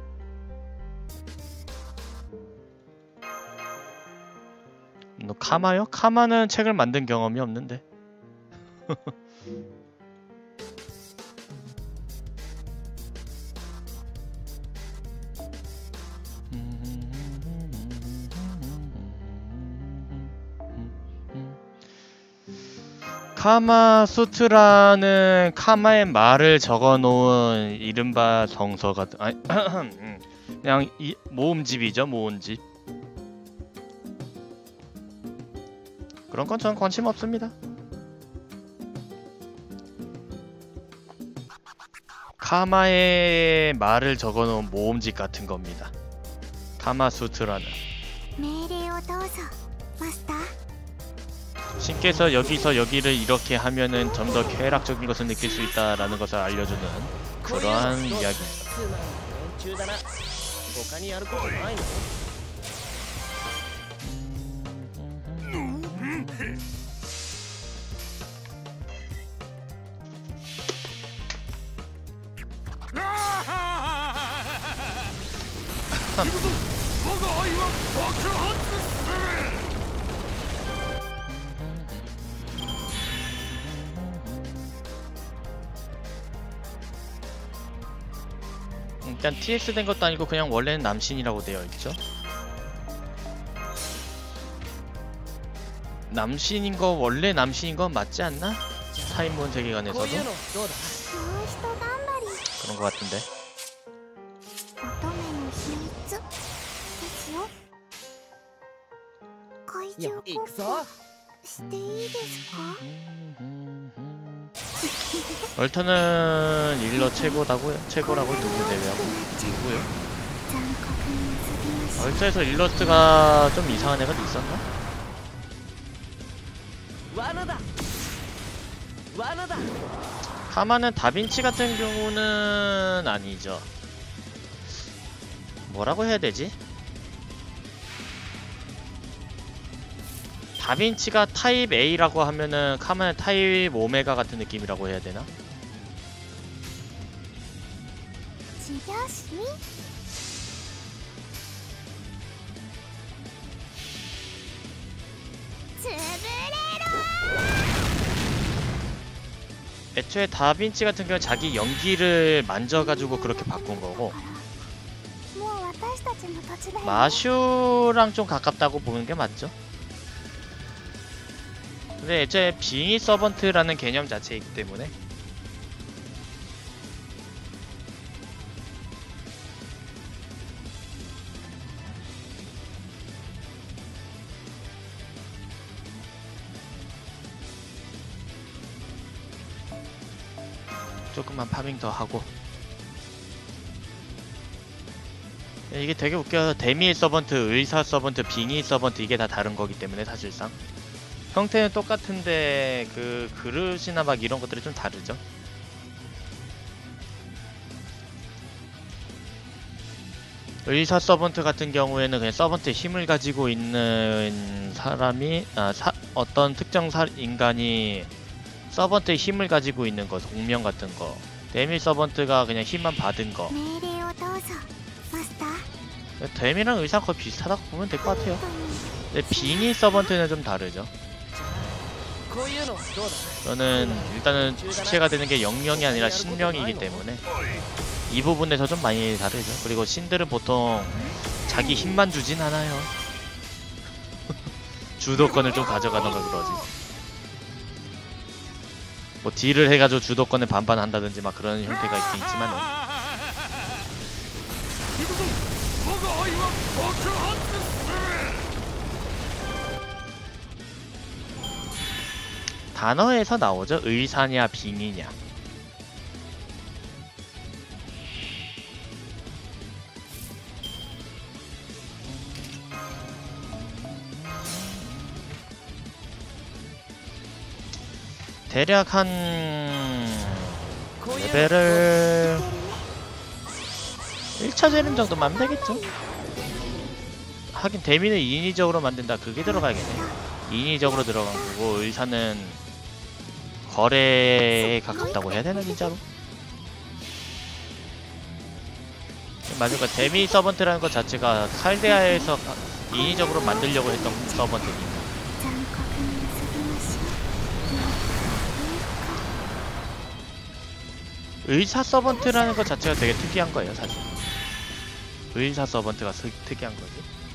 너 카마요? 카마는 책을 만든 경험이 없는데. 카마수트라는 카마의 말을 적어놓은 이른바 성서가 아니 그냥 이 모음집이죠. 모음집. 그런 건 전 관심 없습니다. 카마의 말을 적어놓은 모음집 같은 겁니다. 카마수트라는. 신께서 여기서 여기를 이렇게 하면은 좀 더 쾌락적인 것을 느낄 수 있다라는 것을 알려주는 그러한 이야기입니다. 他にやることないの？ 일단 티엑스 된 것도 아니고 그냥 원래는 남신이라고 되어 있죠. 남신인 거 원래 남신인 건 맞지 않나? 타임본 세계관에서도 こういうのどうだ？ もうひと頑張り 그런 것 같은데. 乙女の秘密ですよ。怪いや獣ごっ行くぞ。 こしていいですか？ 얼터는 일러 최고다고요? 최고라고 누구 대회하고? 누구요? 残酷にすぎましょう。 얼터에서 일러스트가 좀 이상한 애가 있었나? 罠だ。罠だ。 카마는 다빈치 같은 경우는 아니죠. 뭐라고 해야 되지? 다빈치가 타입 A라고 하면은 카마는 타입 오메가 같은 느낌이라고 해야 되나? 治療士に つぶれろ。 애초에 다빈치 같은 경우는 자기 연기를 만져가지고 그렇게 바꾼 거고 もう私たちの土地だよ。 마슈랑 좀 가깝다고 보는 게 맞죠? 근데 애초에 빙의 서번트라는 개념 자체이기 때문에 조금만 파밍 더 하고. 이게 되게 웃겨요. 데미 서번트, 의사 서번트, 빙의 서번트 이게 다 다른 거기 때문에 사실상 형태는 똑같은데 그 그릇이나 막 이런 것들이 좀 다르죠. 의사 서번트 같은 경우에는 그냥 서번트의 힘을 가지고 있는 사람이 아, 사, 어떤 특정 사, 인간이 서번트의 힘을 가지고 있는 거, 동명 같은 거. 데미 서번트가 그냥 힘만 받은 거. 命令をどうぞマスター。 데미랑 의사 거의 비슷하다고 보면 될 것 같아요. 本当に 근데 빙의 서번트는 좀 다르죠. こういうのどうだ？ 저는 일단은 주체가 되는 게 영령이 아니라 신령이기 때문에 이 부분에서 좀 많이 다르죠. 그리고 신들은 보통 자기 힘만 주진 않아요. 주도권을 좀 가져가던가 그러지. 뭐 딜을 해가지고 주도권을 반반 한다든지 막 그런 형태가 있긴 있지만 단어에서 나오죠. 의사냐 빙의냐. 대략 한 레벨을 일 차 재림 정도만 하면 되겠죠? 하긴 데미는 인위적으로 만든다. 그게 들어가야겠네. 인위적으로 들어간 거고 의사는 거래에 가깝다고 해야 되나 진짜로? 맞을까? 데미 서번트라는 것 자체가 칼데아에서 인위적으로 만들려고 했던 서번트니까. 残酷にすぎましょう。 의사 서번트라는 것 자체가 되게 특이한 거예요, 사실. 의사 서번트가 스, 특이한 거지.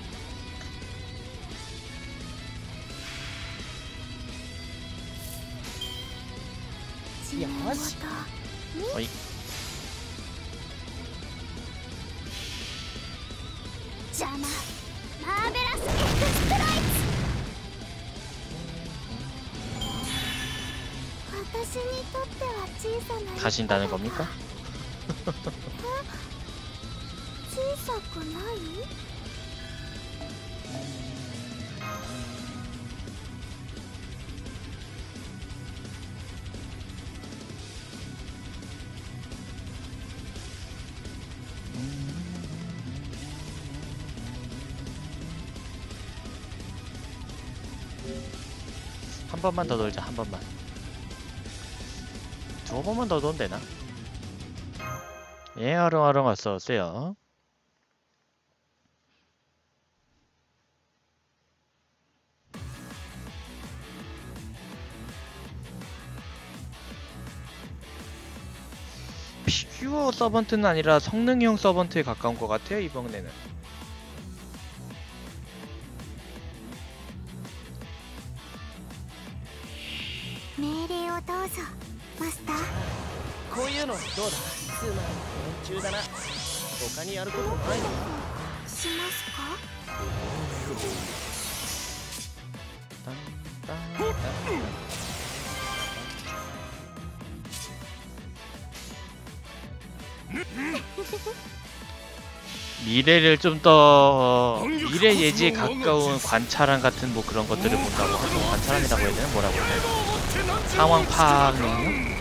よし。 어이. 邪魔。マーベラスエクストライツ。私にとっては小さな 가신다는 겁니까? 小さくない？ 음. 한 번만 더 놀자. 한 번만. 두 번만 더 놀면 되나? 예, 아롱아롱 어서 오세요. 피규어 서번트는 아니라 성능형 서번트에 가까운 것 같아요, 이번에는. 命令をどうぞマスター。 こういうのどうだ。つまん連中だな。他にやることないの？ しますか？ 미래를 좀 더 미래 예지에 가까운 관찰한 같은 뭐 그런 것들을 본다고 하죠. 관찰함이라고 해야 되나? 뭐라고 해야 되나? 상황 파악 능력?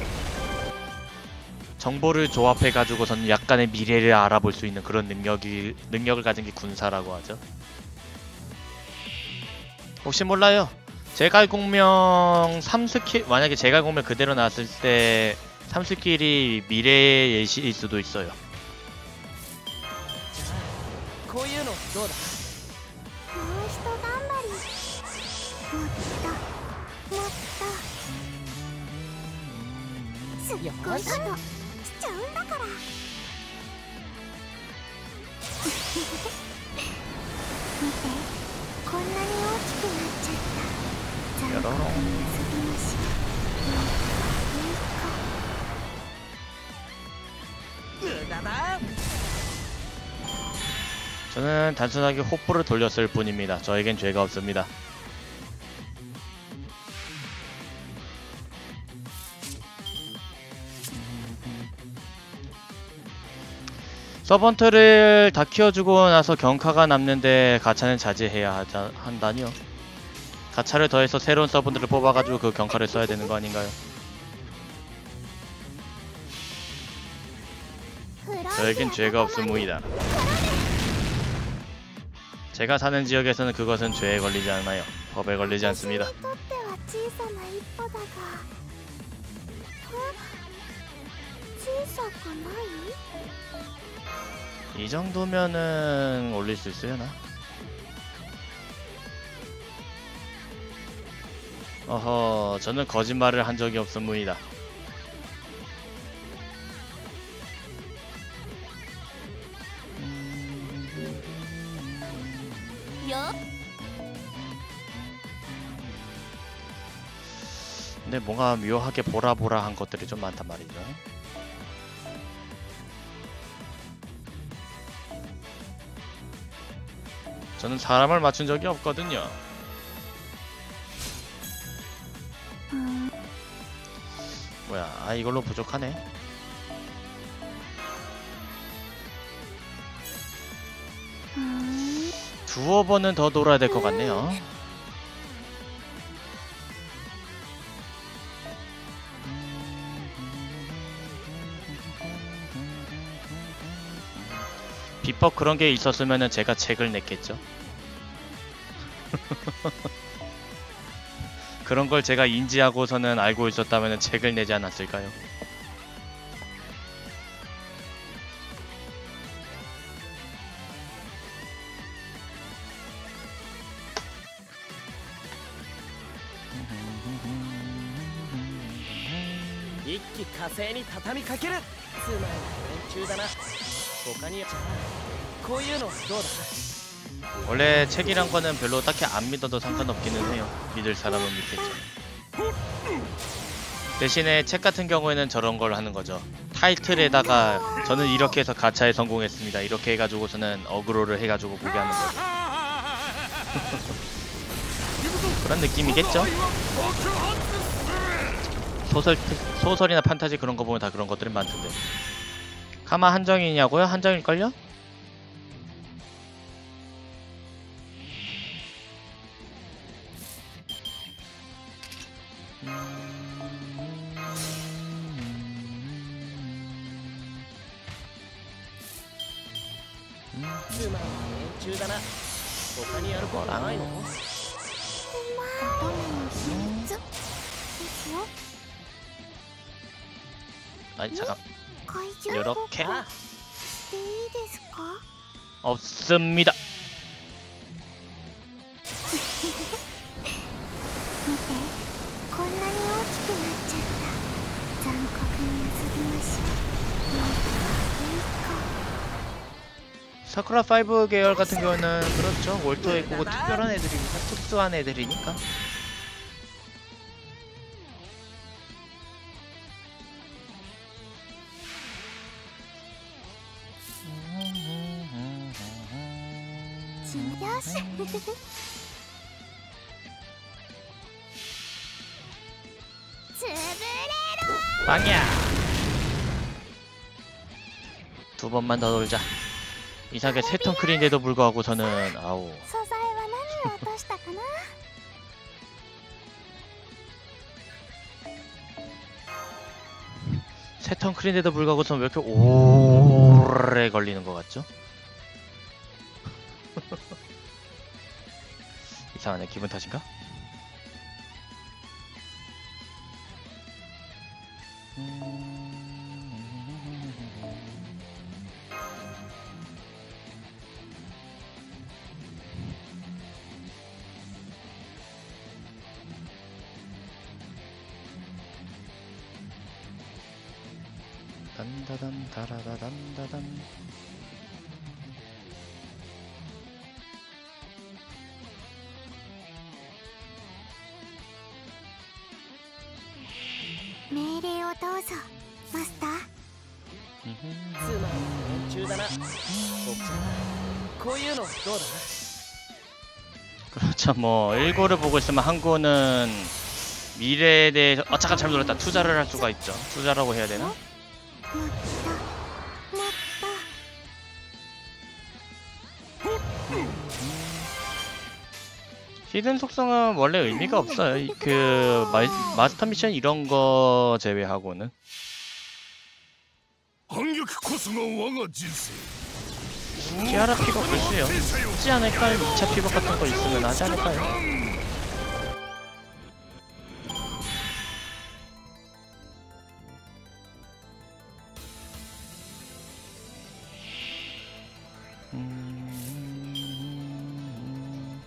정보를 조합해 가지고서는 약간의 미래를 알아볼 수 있는 그런 능력이 능력을 가진 게 군사라고 하죠. 혹시 몰라요. 제갈공명 삼 스킬 만약에 제갈공명 그대로 나왔을 때 삼 스킬이 미래 예시일 수도 있어요. こういうのどうだ。 もうひと頑張り。もっともっとすっごいことしちゃうんだから。見て、こんなに大きくなっちゃった。残酷な遊び虫。 無駄だ。 저는 단순하게 호프를 돌렸을 뿐입니다. 저에겐 죄가 없습니다. 서번트를 다 키워주고 나서 경카가 남는데 가차는 자제해야 하자, 한다니요. 가차를 더해서 새로운 서번트를 뽑아가지고 그 경카를 써야 되는 거 아닌가요? 저에겐 죄가 없습니다. 제가 사는 지역에서는 그것은 죄에 걸리지 않아요. 법에 걸리지 않습니다. 이 정도면은 올릴 수 있으려나? 어허, 저는 거짓말을 한 적이 없습니다. 근데 뭔가 묘하게 보라보라 한 것들이 좀 많단 말이죠. 저는 사람을 맞춘 적이 없거든요. 뭐야, 아 이걸로 부족하네. 두어 번은 더 놀아야 될 것 같네요. 비법 그런 게 있었으면은 제가 책을 냈겠죠. 그런 걸 제가 인지하고서는 알고 있었다면은 책을 내지 않았을까요? 일기 가세에に畳みかける。つまん連中だな。他にこういうのどうだ。 원래 책이란 거는 별로 딱히 안 믿어도 상관없기는 해요. 믿을 사람은 믿겠죠. 대신에 책 같은 경우에는 저런 걸 하는 거죠. 타이틀에다가 저는 이렇게 해서 가차에 성공했습니다. 이렇게 해가지고서는 어그로를 해가지고 보게 하는 거죠. 그런 느낌이겠죠? 소설, 소설이나 판타지 그런 거 보면 다 그런 것들이 많던데. 가마 한정이냐고요? 한정일걸요? 뭐랑 아니 잠깐 怪獣 요렇게 ごっこしていいですか？ 없습니다. 見て、こんなに大きくなっちゃった。残酷に遊びましょう。もういいか。 사쿠라 파이브 계열 같은 경우는 그렇죠. 월터에 있고 특별한 애들이니까 특수한 애들이니까. 진짜? 빵이야. 두 번만 더 놀자. 이상하게 세 턴 크린데도 불구하고 저는 아우 素材は何を落としたかな？ 세 턴 크린데도 불구하고 저는 왜 이렇게 오래 걸리는 것 같죠? 이상하네. 기분 탓인가? 단다단 다라다단다단. 메일을をどうぞマスター。 つまり連中だな。僕ちゃん、こういうのどうだ？ 그렇죠. 뭐 일고를 보고 있으면 한고는 미래에 대해서 아 잠깐 잘못 놀랐다. 투자를 할 수가 있죠. 투자라고 해야 되나? もっともっと 히든 속성은 원래 의미가 없어요. 이- 그 마, 마스터 미션 이런 거 제외하고는. 反撃こそが我が人生 키아라 픽업 글쎄요. 하지 않을까요? 이 차 픽업 같은 거 있으면 하지 않을까요? 음...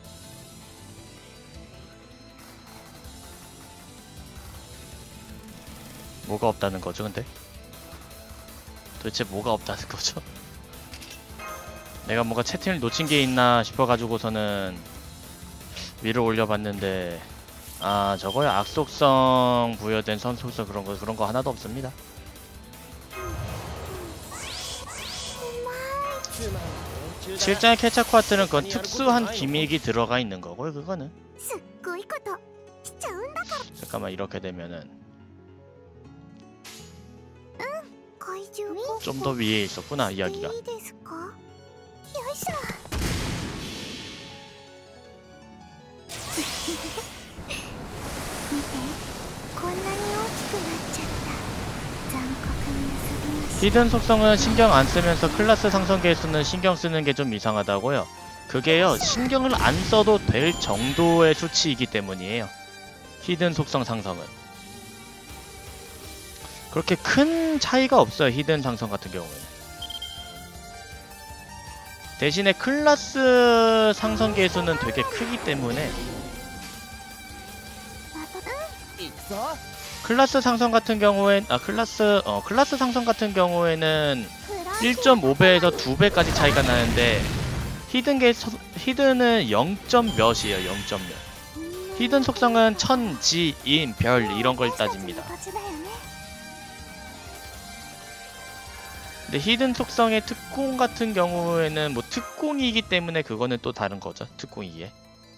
뭐가 없다는 거죠, 근데? 도대체 뭐가 없다는 거죠? 내가 뭔가 채팅을 놓친 게 있나 싶어가지고서는 위를 올려봤는데 아 저거요. 악속성 부여된 선속성 그런 거 그런 거 하나도 없습니다. つまり連中だな。 실장의 케차쿠아트는 그건 특수한 기믹이 들어가 있는 거고요. 그거는 すっごいことしちゃうんだから。 잠깐만 이렇게 되면은 怪獣ごっこ 좀 더 위에 있었구나 이야기가. いいですか？よいしょ。見て、こんなに大きくなっちゃった。残酷に遊びましょう。 히든 속성은 신경 안 쓰면서 클래스 상성 개수는 신경 쓰는 게 좀 이상하다고요. 그게요 신경을 안 써도 될 정도의 수치이기 때문이에요. 히든 속성 상성은 그렇게 큰 차이가 없어요. 히든 상성 같은 경우에는. 대신에 클래스 상성 개수는 되게 크기 때문에 また行くぞ。 클래스 상성 같은 경우엔 아 클래스 어 클래스 상성 같은 경우에는 フランス 일 점 오 배에서 두 배까지 차이가 나는데 히든 게 히든은 영 점 몇이에요. 영 점 몇. 히든 속성은 천, 지, 인, 별 이런 걸 따집니다. 근데 히든 속성의 특공 같은 경우에는 뭐 특공이기 때문에 그거는 또 다른 거죠. 특공이기에.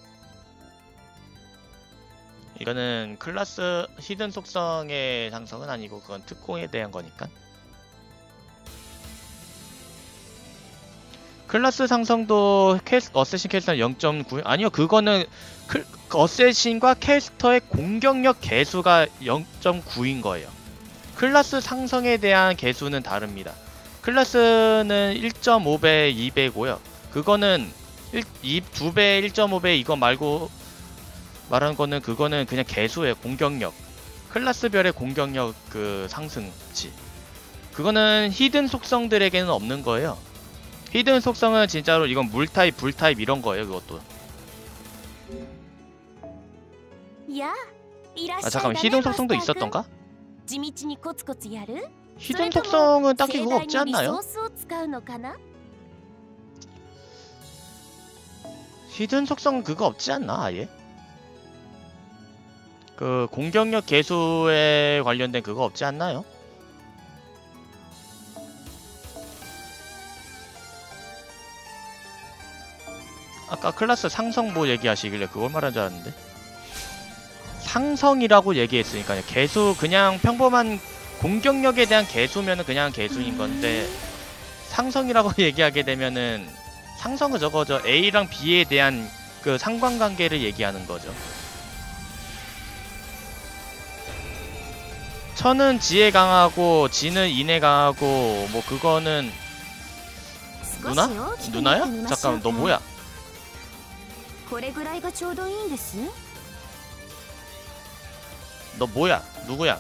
이거는 클래스 히든 속성의 상성은 아니고 그건 특공에 대한 거니까. 클래스 상성도 캐스, 어쌔신 캐스터는 영 점 구 아니요 그거는 클, 어쌔신과 캐스터의 공격력 개수가 영 점 구인 거예요. 클래스 상성에 대한 개수는 다릅니다. 클래스는 일 점 오 배, 이 배고요. 그거는 두 배, 일 점 오 배 이거 말고 말하는 거는 그거는 그냥 개수예요. 공격력. 클래스별의 공격력 그 상승치. 그거는 히든 속성들에게는 없는 거예요. 히든 속성은 진짜로 이건 물 타입, 불 타입 이런 거예요. 그것도. 아 잠깐만, 히든 속성도 있었던가? 히든 속성은 딱히 그거 없지 않나요? 히든 속성은 그거 없지 않나 아예? 그 공격력 개수에 관련된 그거 없지 않나요? 아까 클라스 상성 뭐 얘기하시길래 그걸 말한 줄 알았는데, 상성이라고 얘기했으니까요. 개수, 그냥 평범한 공격력에 대한 개수면은 그냥 개수인 건데, 상성이라고 얘기하게 되면은 상성은 저거죠. A랑 B에 대한 그 상관관계를 얘기하는 거죠. 천은 지에 강하고 지는 인에 강하고 뭐 그거는 누나? 누나야? 잠깐만, 너 뭐야? 너 뭐야? 누구야?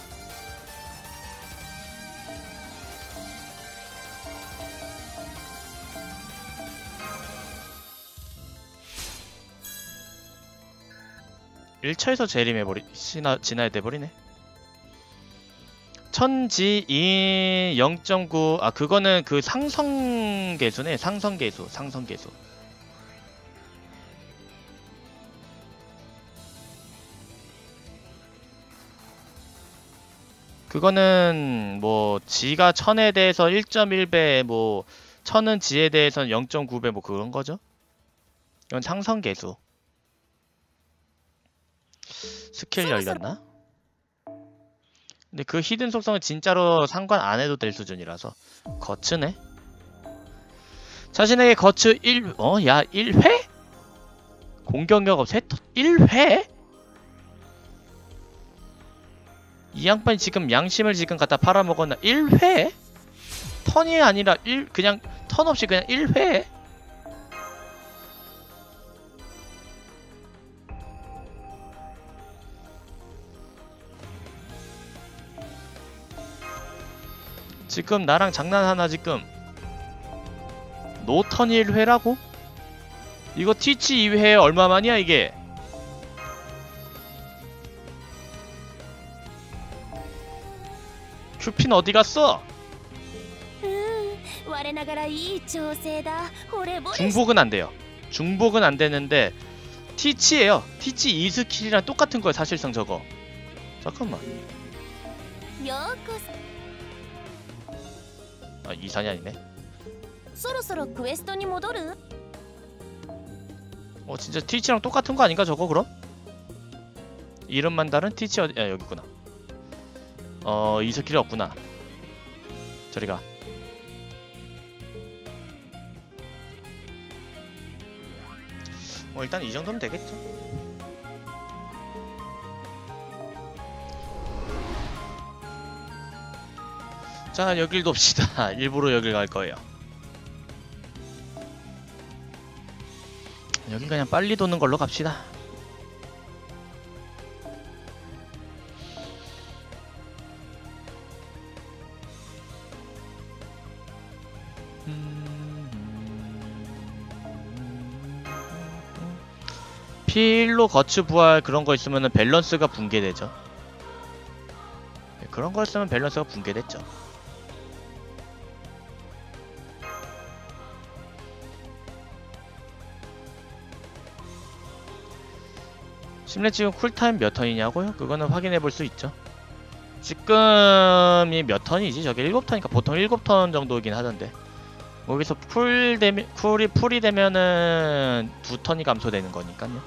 일 차에서 재림해버리.. 지나.. 진화해 돼버리네. 천지인 영 점 구. 아 그거는 그 상성계수네. 상성계수. 상성계수. 그거는 뭐 지가 천에 대해서 일 점 일 배, 뭐 천은 지에 대해서는 영 점 구 배 뭐 그런 거죠. 이건 상성계수. 스킬 열렸나? 근데 그 히든 속성은 진짜로 상관 안 해도 될 수준이라서. 거츠네? 자신에게 거츠 일.. 어? 야 일 회? 공격력 없.. 일 회? 이 양반이 지금 양심을 지금 갖다 팔아먹었나? 일 회? 턴이 아니라 일.. 그냥 턴 없이 그냥 일 회? 지금 나랑 장난하나 지금? 노턴 일 회라고? 이거 티치 이 회에 얼마만이야 이게? 큐핀 어디 갔어? 중복은 안 돼요. 중복은 안 되는데 티치예요. 티치 이 스킬이랑 똑같은 거예요 사실상 저거. 잠깐만. 아 이산이 아니네. 어 진짜 티치랑 똑같은 거 아닌가 저거 그럼? 이름만 다른 티치 어디.. 야 여기구나. 어 이 스킬이 없구나. 저리가. 뭐 일단 이 정도면 되겠죠. 자 여길 돕시다. 일부러 여길 갈 거예요. 여긴 그냥 빨리 도는 걸로 갑시다. 필로 거츠 부활 그런 거 있으면은 밸런스가 붕괴되죠. 그런 거 있으면 밸런스가 붕괴됐죠. 심레 지금 쿨타임 몇 턴이냐고요? 그거는 확인해 볼 수 있죠. 지금이 몇 턴이지? 저게 일곱 턴이니까 보통 일곱 턴 정도이긴 하던데. 여기서 쿨 되면, 쿨이 풀이 되면은 두 턴이 감소되는 거니까요.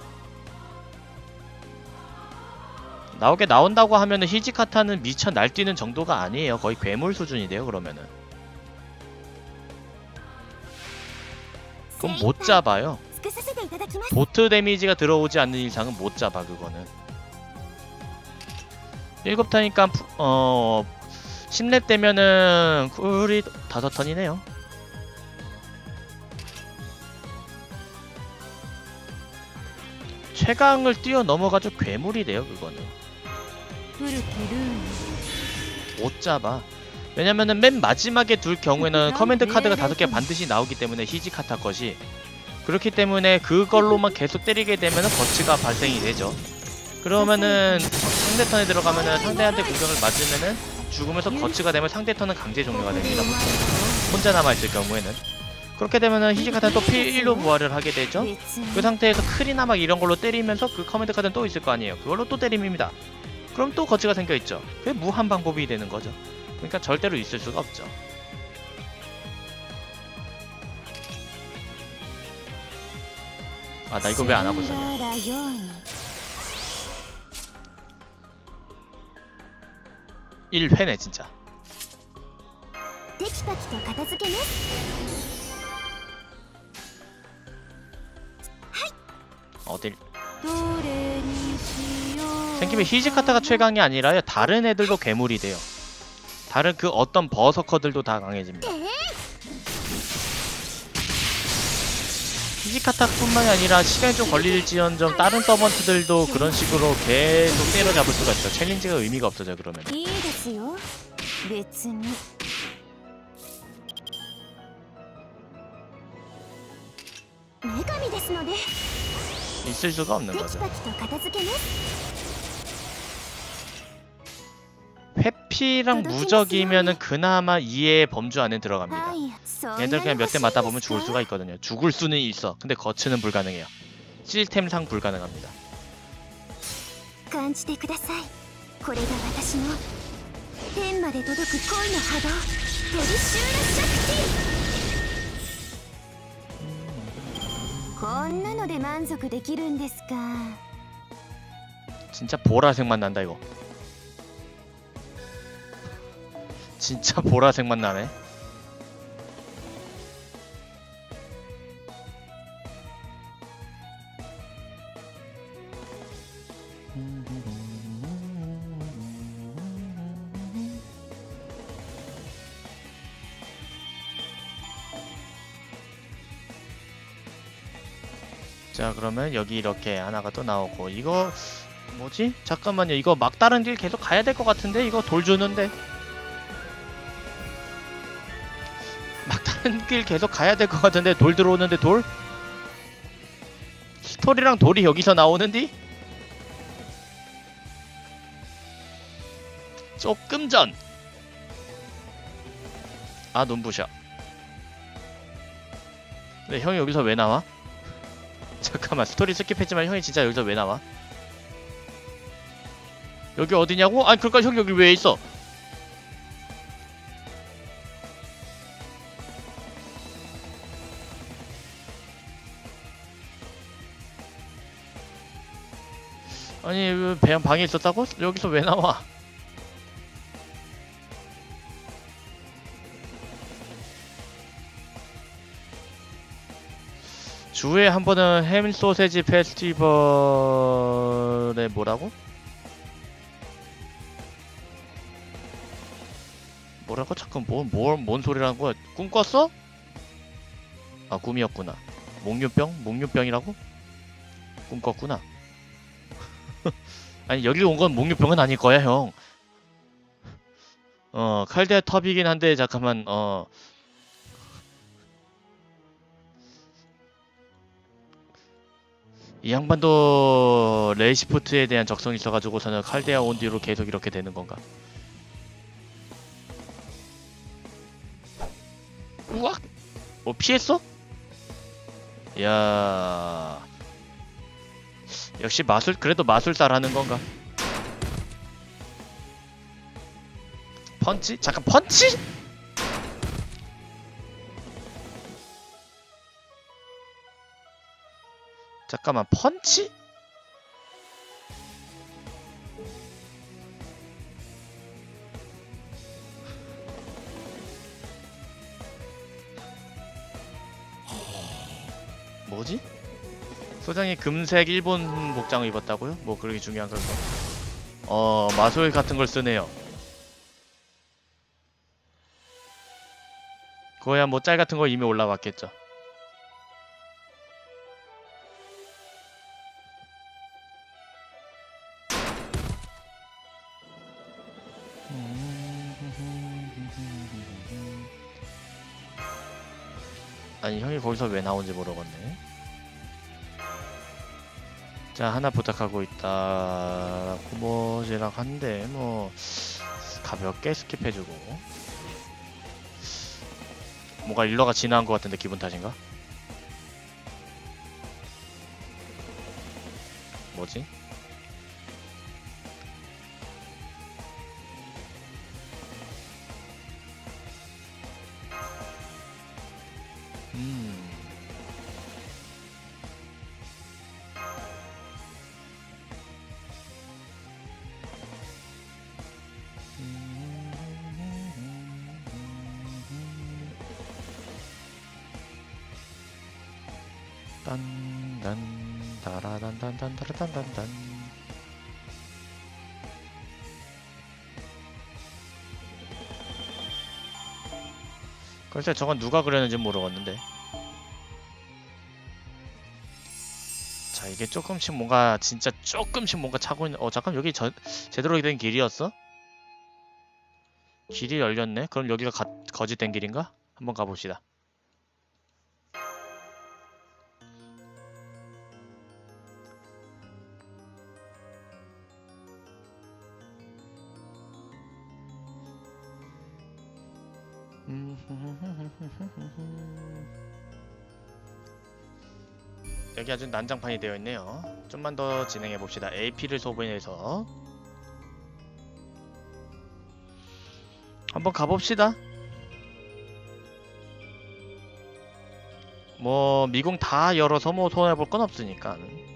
나오게 나온다고 하면은 히지카타는 미쳐 날뛰는 정도가 아니에요. 거의 괴물 수준이돼요 그러면은. 그럼 못 잡아요. 보트 데미지가 들어오지 않는 이상은 못 잡아 그거는. 일곱 턴이니까 어 십 렙 되면은 쿨이 다섯 턴이네요. 최강을 뛰어넘어가지고 괴물이 돼요 그거는. 못 잡아. 왜냐면은 맨 마지막에 둘 경우에는 커맨드 카드가 다섯 개 반드시 나오기 때문에 히지카타 것이 그렇기 때문에 그걸로만 계속 때리게 되면은 거치가 발생이 되죠. 그러면은 상대 턴에 들어가면은 상대한테 공격을 맞으면은 죽으면서 거치가 되면 상대 턴은 강제 종료가 됩니다. 혼자 남아있을 경우에는. 그렇게 되면은 히지카타는 또 필로 부활을 하게 되죠. 그 상태에서 크리나 막 이런 걸로 때리면서 그 커맨드 카드는 또 있을 거 아니에요. 그걸로 또 때림입니다. 그럼 또 거치가 생겨있죠. 그게 무한 방법이 되는 거죠. 그러니까 절대로 있을 수가 없죠. 아, 나 이거 왜 안 하고 있었냐. 일 회네 진짜. 어딜 생김에 히지카타가 최강이 아니라요, 다른 애들도 괴물이 돼요. 다른 그 어떤 버서커들도 다 강해집니다. 히지카타뿐만이 아니라 시간이 좀 걸릴지언정 다른 서번트들도 그런 식으로 계속 때려잡을 수가 있어. 챌린지가 의미가 없어져 그러면. 있을 수가 없는 거죠. 회피랑 무적이면은 그나마 이해의 범주 안에 들어갑니다. 얘들 그냥 몇 대 맞다 보면 죽을 수가 있거든요. 죽을 수는 있어. 근데 거치는 불가능해요. 시스템상 불가능합니다. 진짜 보라색만 난다 이거. 진짜 보라색만 나네. 자, 그러면 여기 이렇게 하나가 또 나오고, 이거 뭐지? 잠깐만요. 이거 막다른 길 계속 가야 될 것 같은데? 이거 돌 주는데 막다른 길 계속 가야 될 것 같은데 돌 들어오는데 돌? 스토리랑 돌이 여기서 나오는디? 조금 전! 아, 눈부셔. 근데 형이 여기서 왜 나와? 잠깐만, 스토리 스킵했지만 형이 진짜 여기서 왜 나와? 여기 어디냐고? 아니 그러니까 형이 여기 왜 있어? 아니 왜 배양 방에 있었다고? 여기서 왜 나와? 주에 한 번은 햄 소세지 페스티벌에 뭐라고? 뭐라고? 잠깐 뭐, 뭐, 뭔 소리라는 거야? 꿈 꿨어? 아, 꿈이었구나. 목류병? 목류병이라고? 꿈 꿨구나. 아니 여기 온 건 목류병은 아닐 거야 형. 어, 칼데아 텁이긴 한데 잠깐만. 어, 이 양반도 레이시프트에 대한 적성이 있어가지고서는 칼데아 온 뒤로 계속 이렇게 되는 건가? 우악! 뭐 피했어? 이야, 역시 마술, 그래도 마술사라는 건가? 펀치? 잠깐, 펀치? 잠깐만, 펀치? 뭐지? 소장이 금색 일본 복장을 입었다고요? 뭐 그렇게 중요한 걸까? 어, 마술 같은 걸 쓰네요. 그거야 뭐 짤 같은 거 이미 올라왔겠죠. 아니 형이 거기서 왜 나온지 모르겠네. 자 하나 부탁하고 있다. 고모지락 한데 뭐 가볍게 스킵해주고. 뭔가 일러가 지나간 것 같은데 기분 탓인가? 뭐지? 음. 딴단 다라단단단 다라단단단. 글쎄 저건 누가 그렸는지 모르겠는데. 자 이게 조금씩 뭔가 진짜 조금씩 뭔가 차고 있는. 어 잠깐 여기 저 제대로 된 길이었어? 길이 열렸네? 그럼 여기가 가, 거짓된 길인가? 한번 가봅시다. 여기 아주 난장판이 되어 있네요. 좀만 더 진행해 봅시다. 에이피를 소분해서 한번 가봅시다. 뭐 미궁 다 열어서 뭐 손해볼 건 없으니까.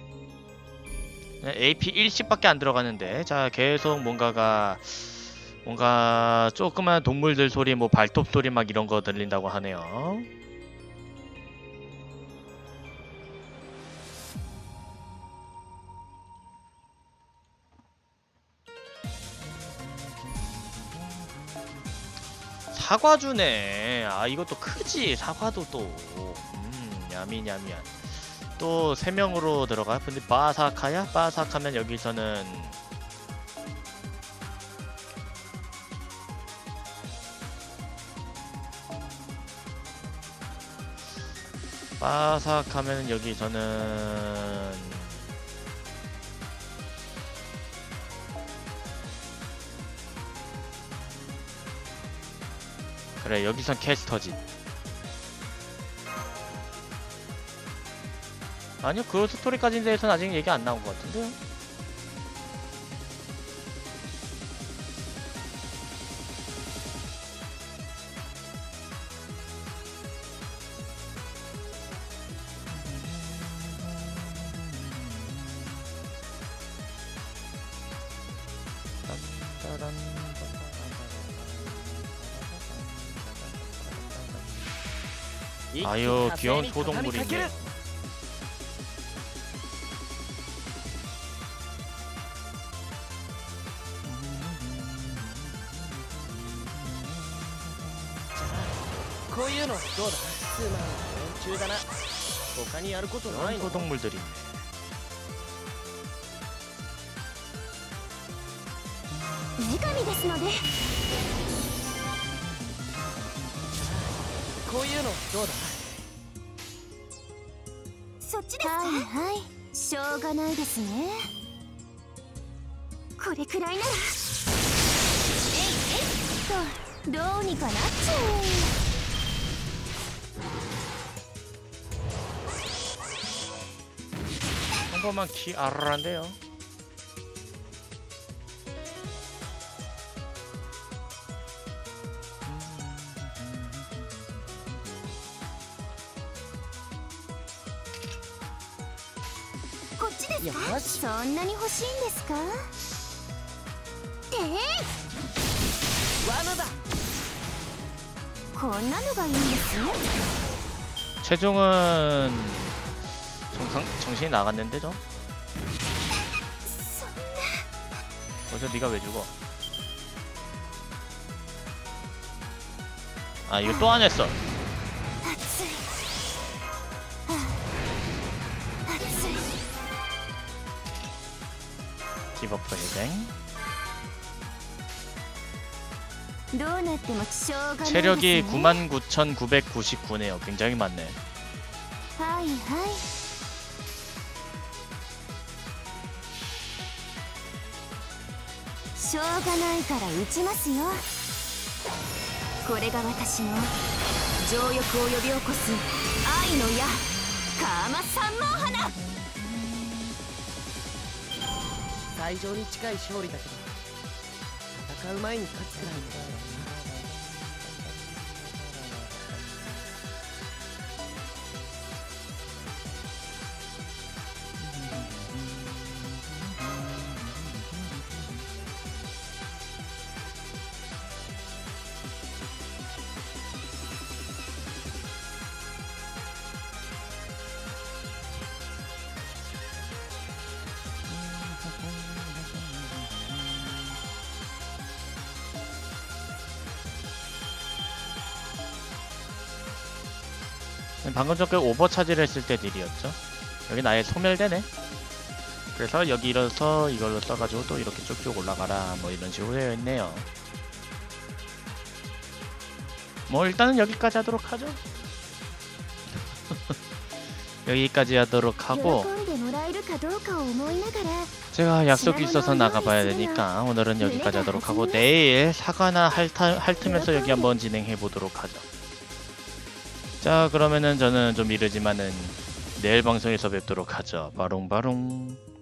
에이피 일씩밖에 안 들어가는데 자 계속 뭔가가 뭔가 조그만 동물들 소리 뭐 발톱 소리 막 이런 거 들린다고 하네요. 사과주네. 아 이것도 크지. 사과도 또 음 야미냐미야. 또 세 명으로 들어가. 근데 바사카야? 바사카면 여기서는 바삭하면 여기서는 그래 여기선 캐스터지. 아니요 그 스토리까지에 대해서는 아직 얘기 안 나온 것 같은데요. 아유 귀여운 소동물이 있네. 귀여운 소동물들이 있네. 메가미ですのでこういうのどうだ。 そっちですか。はいはいしょうがないですね。これくらいならえいえいっとどうにかなっちゃう。 평범한 키 아르란데요. 아, そんなに欲しいんですか。て罠だ。 こんなのがいいんです。 최종은 정상 정신이 나갔는데 저. 어제 네가 왜 죽어? 아 이거 또 안 했어. 디버프 희생. どうなってもしょうがないですね。 체력이 구만 구천구백구십구네요. 굉장히 많네. はいはい。しょうがないから打ちますよ。これが私の情欲を呼び起こす愛の矢、カーマ三毛花。 最上に近い勝利だけど戦う前に勝つくらい 방금 전에 오버 차지를 했을 때 딜이었죠. 여긴 아예 소멸되네. 그래서 여기 일어서 이걸로 써가지고 또 이렇게 쭉쭉 올라가라 뭐 이런 식으로 되어 있네요. 뭐 일단은 여기까지 하도록 하죠. 여기까지 하도록 하고 제가 약속이 있어서 나가봐야 되니까 오늘은 여기까지 하도록 하고 내일 사과나 핥아, 핥으면서 여기 한번 진행해 보도록 하죠. 자, 그러면은 저는 좀 이르지만은 내일 방송에서 뵙도록 하죠. 바롱바롱.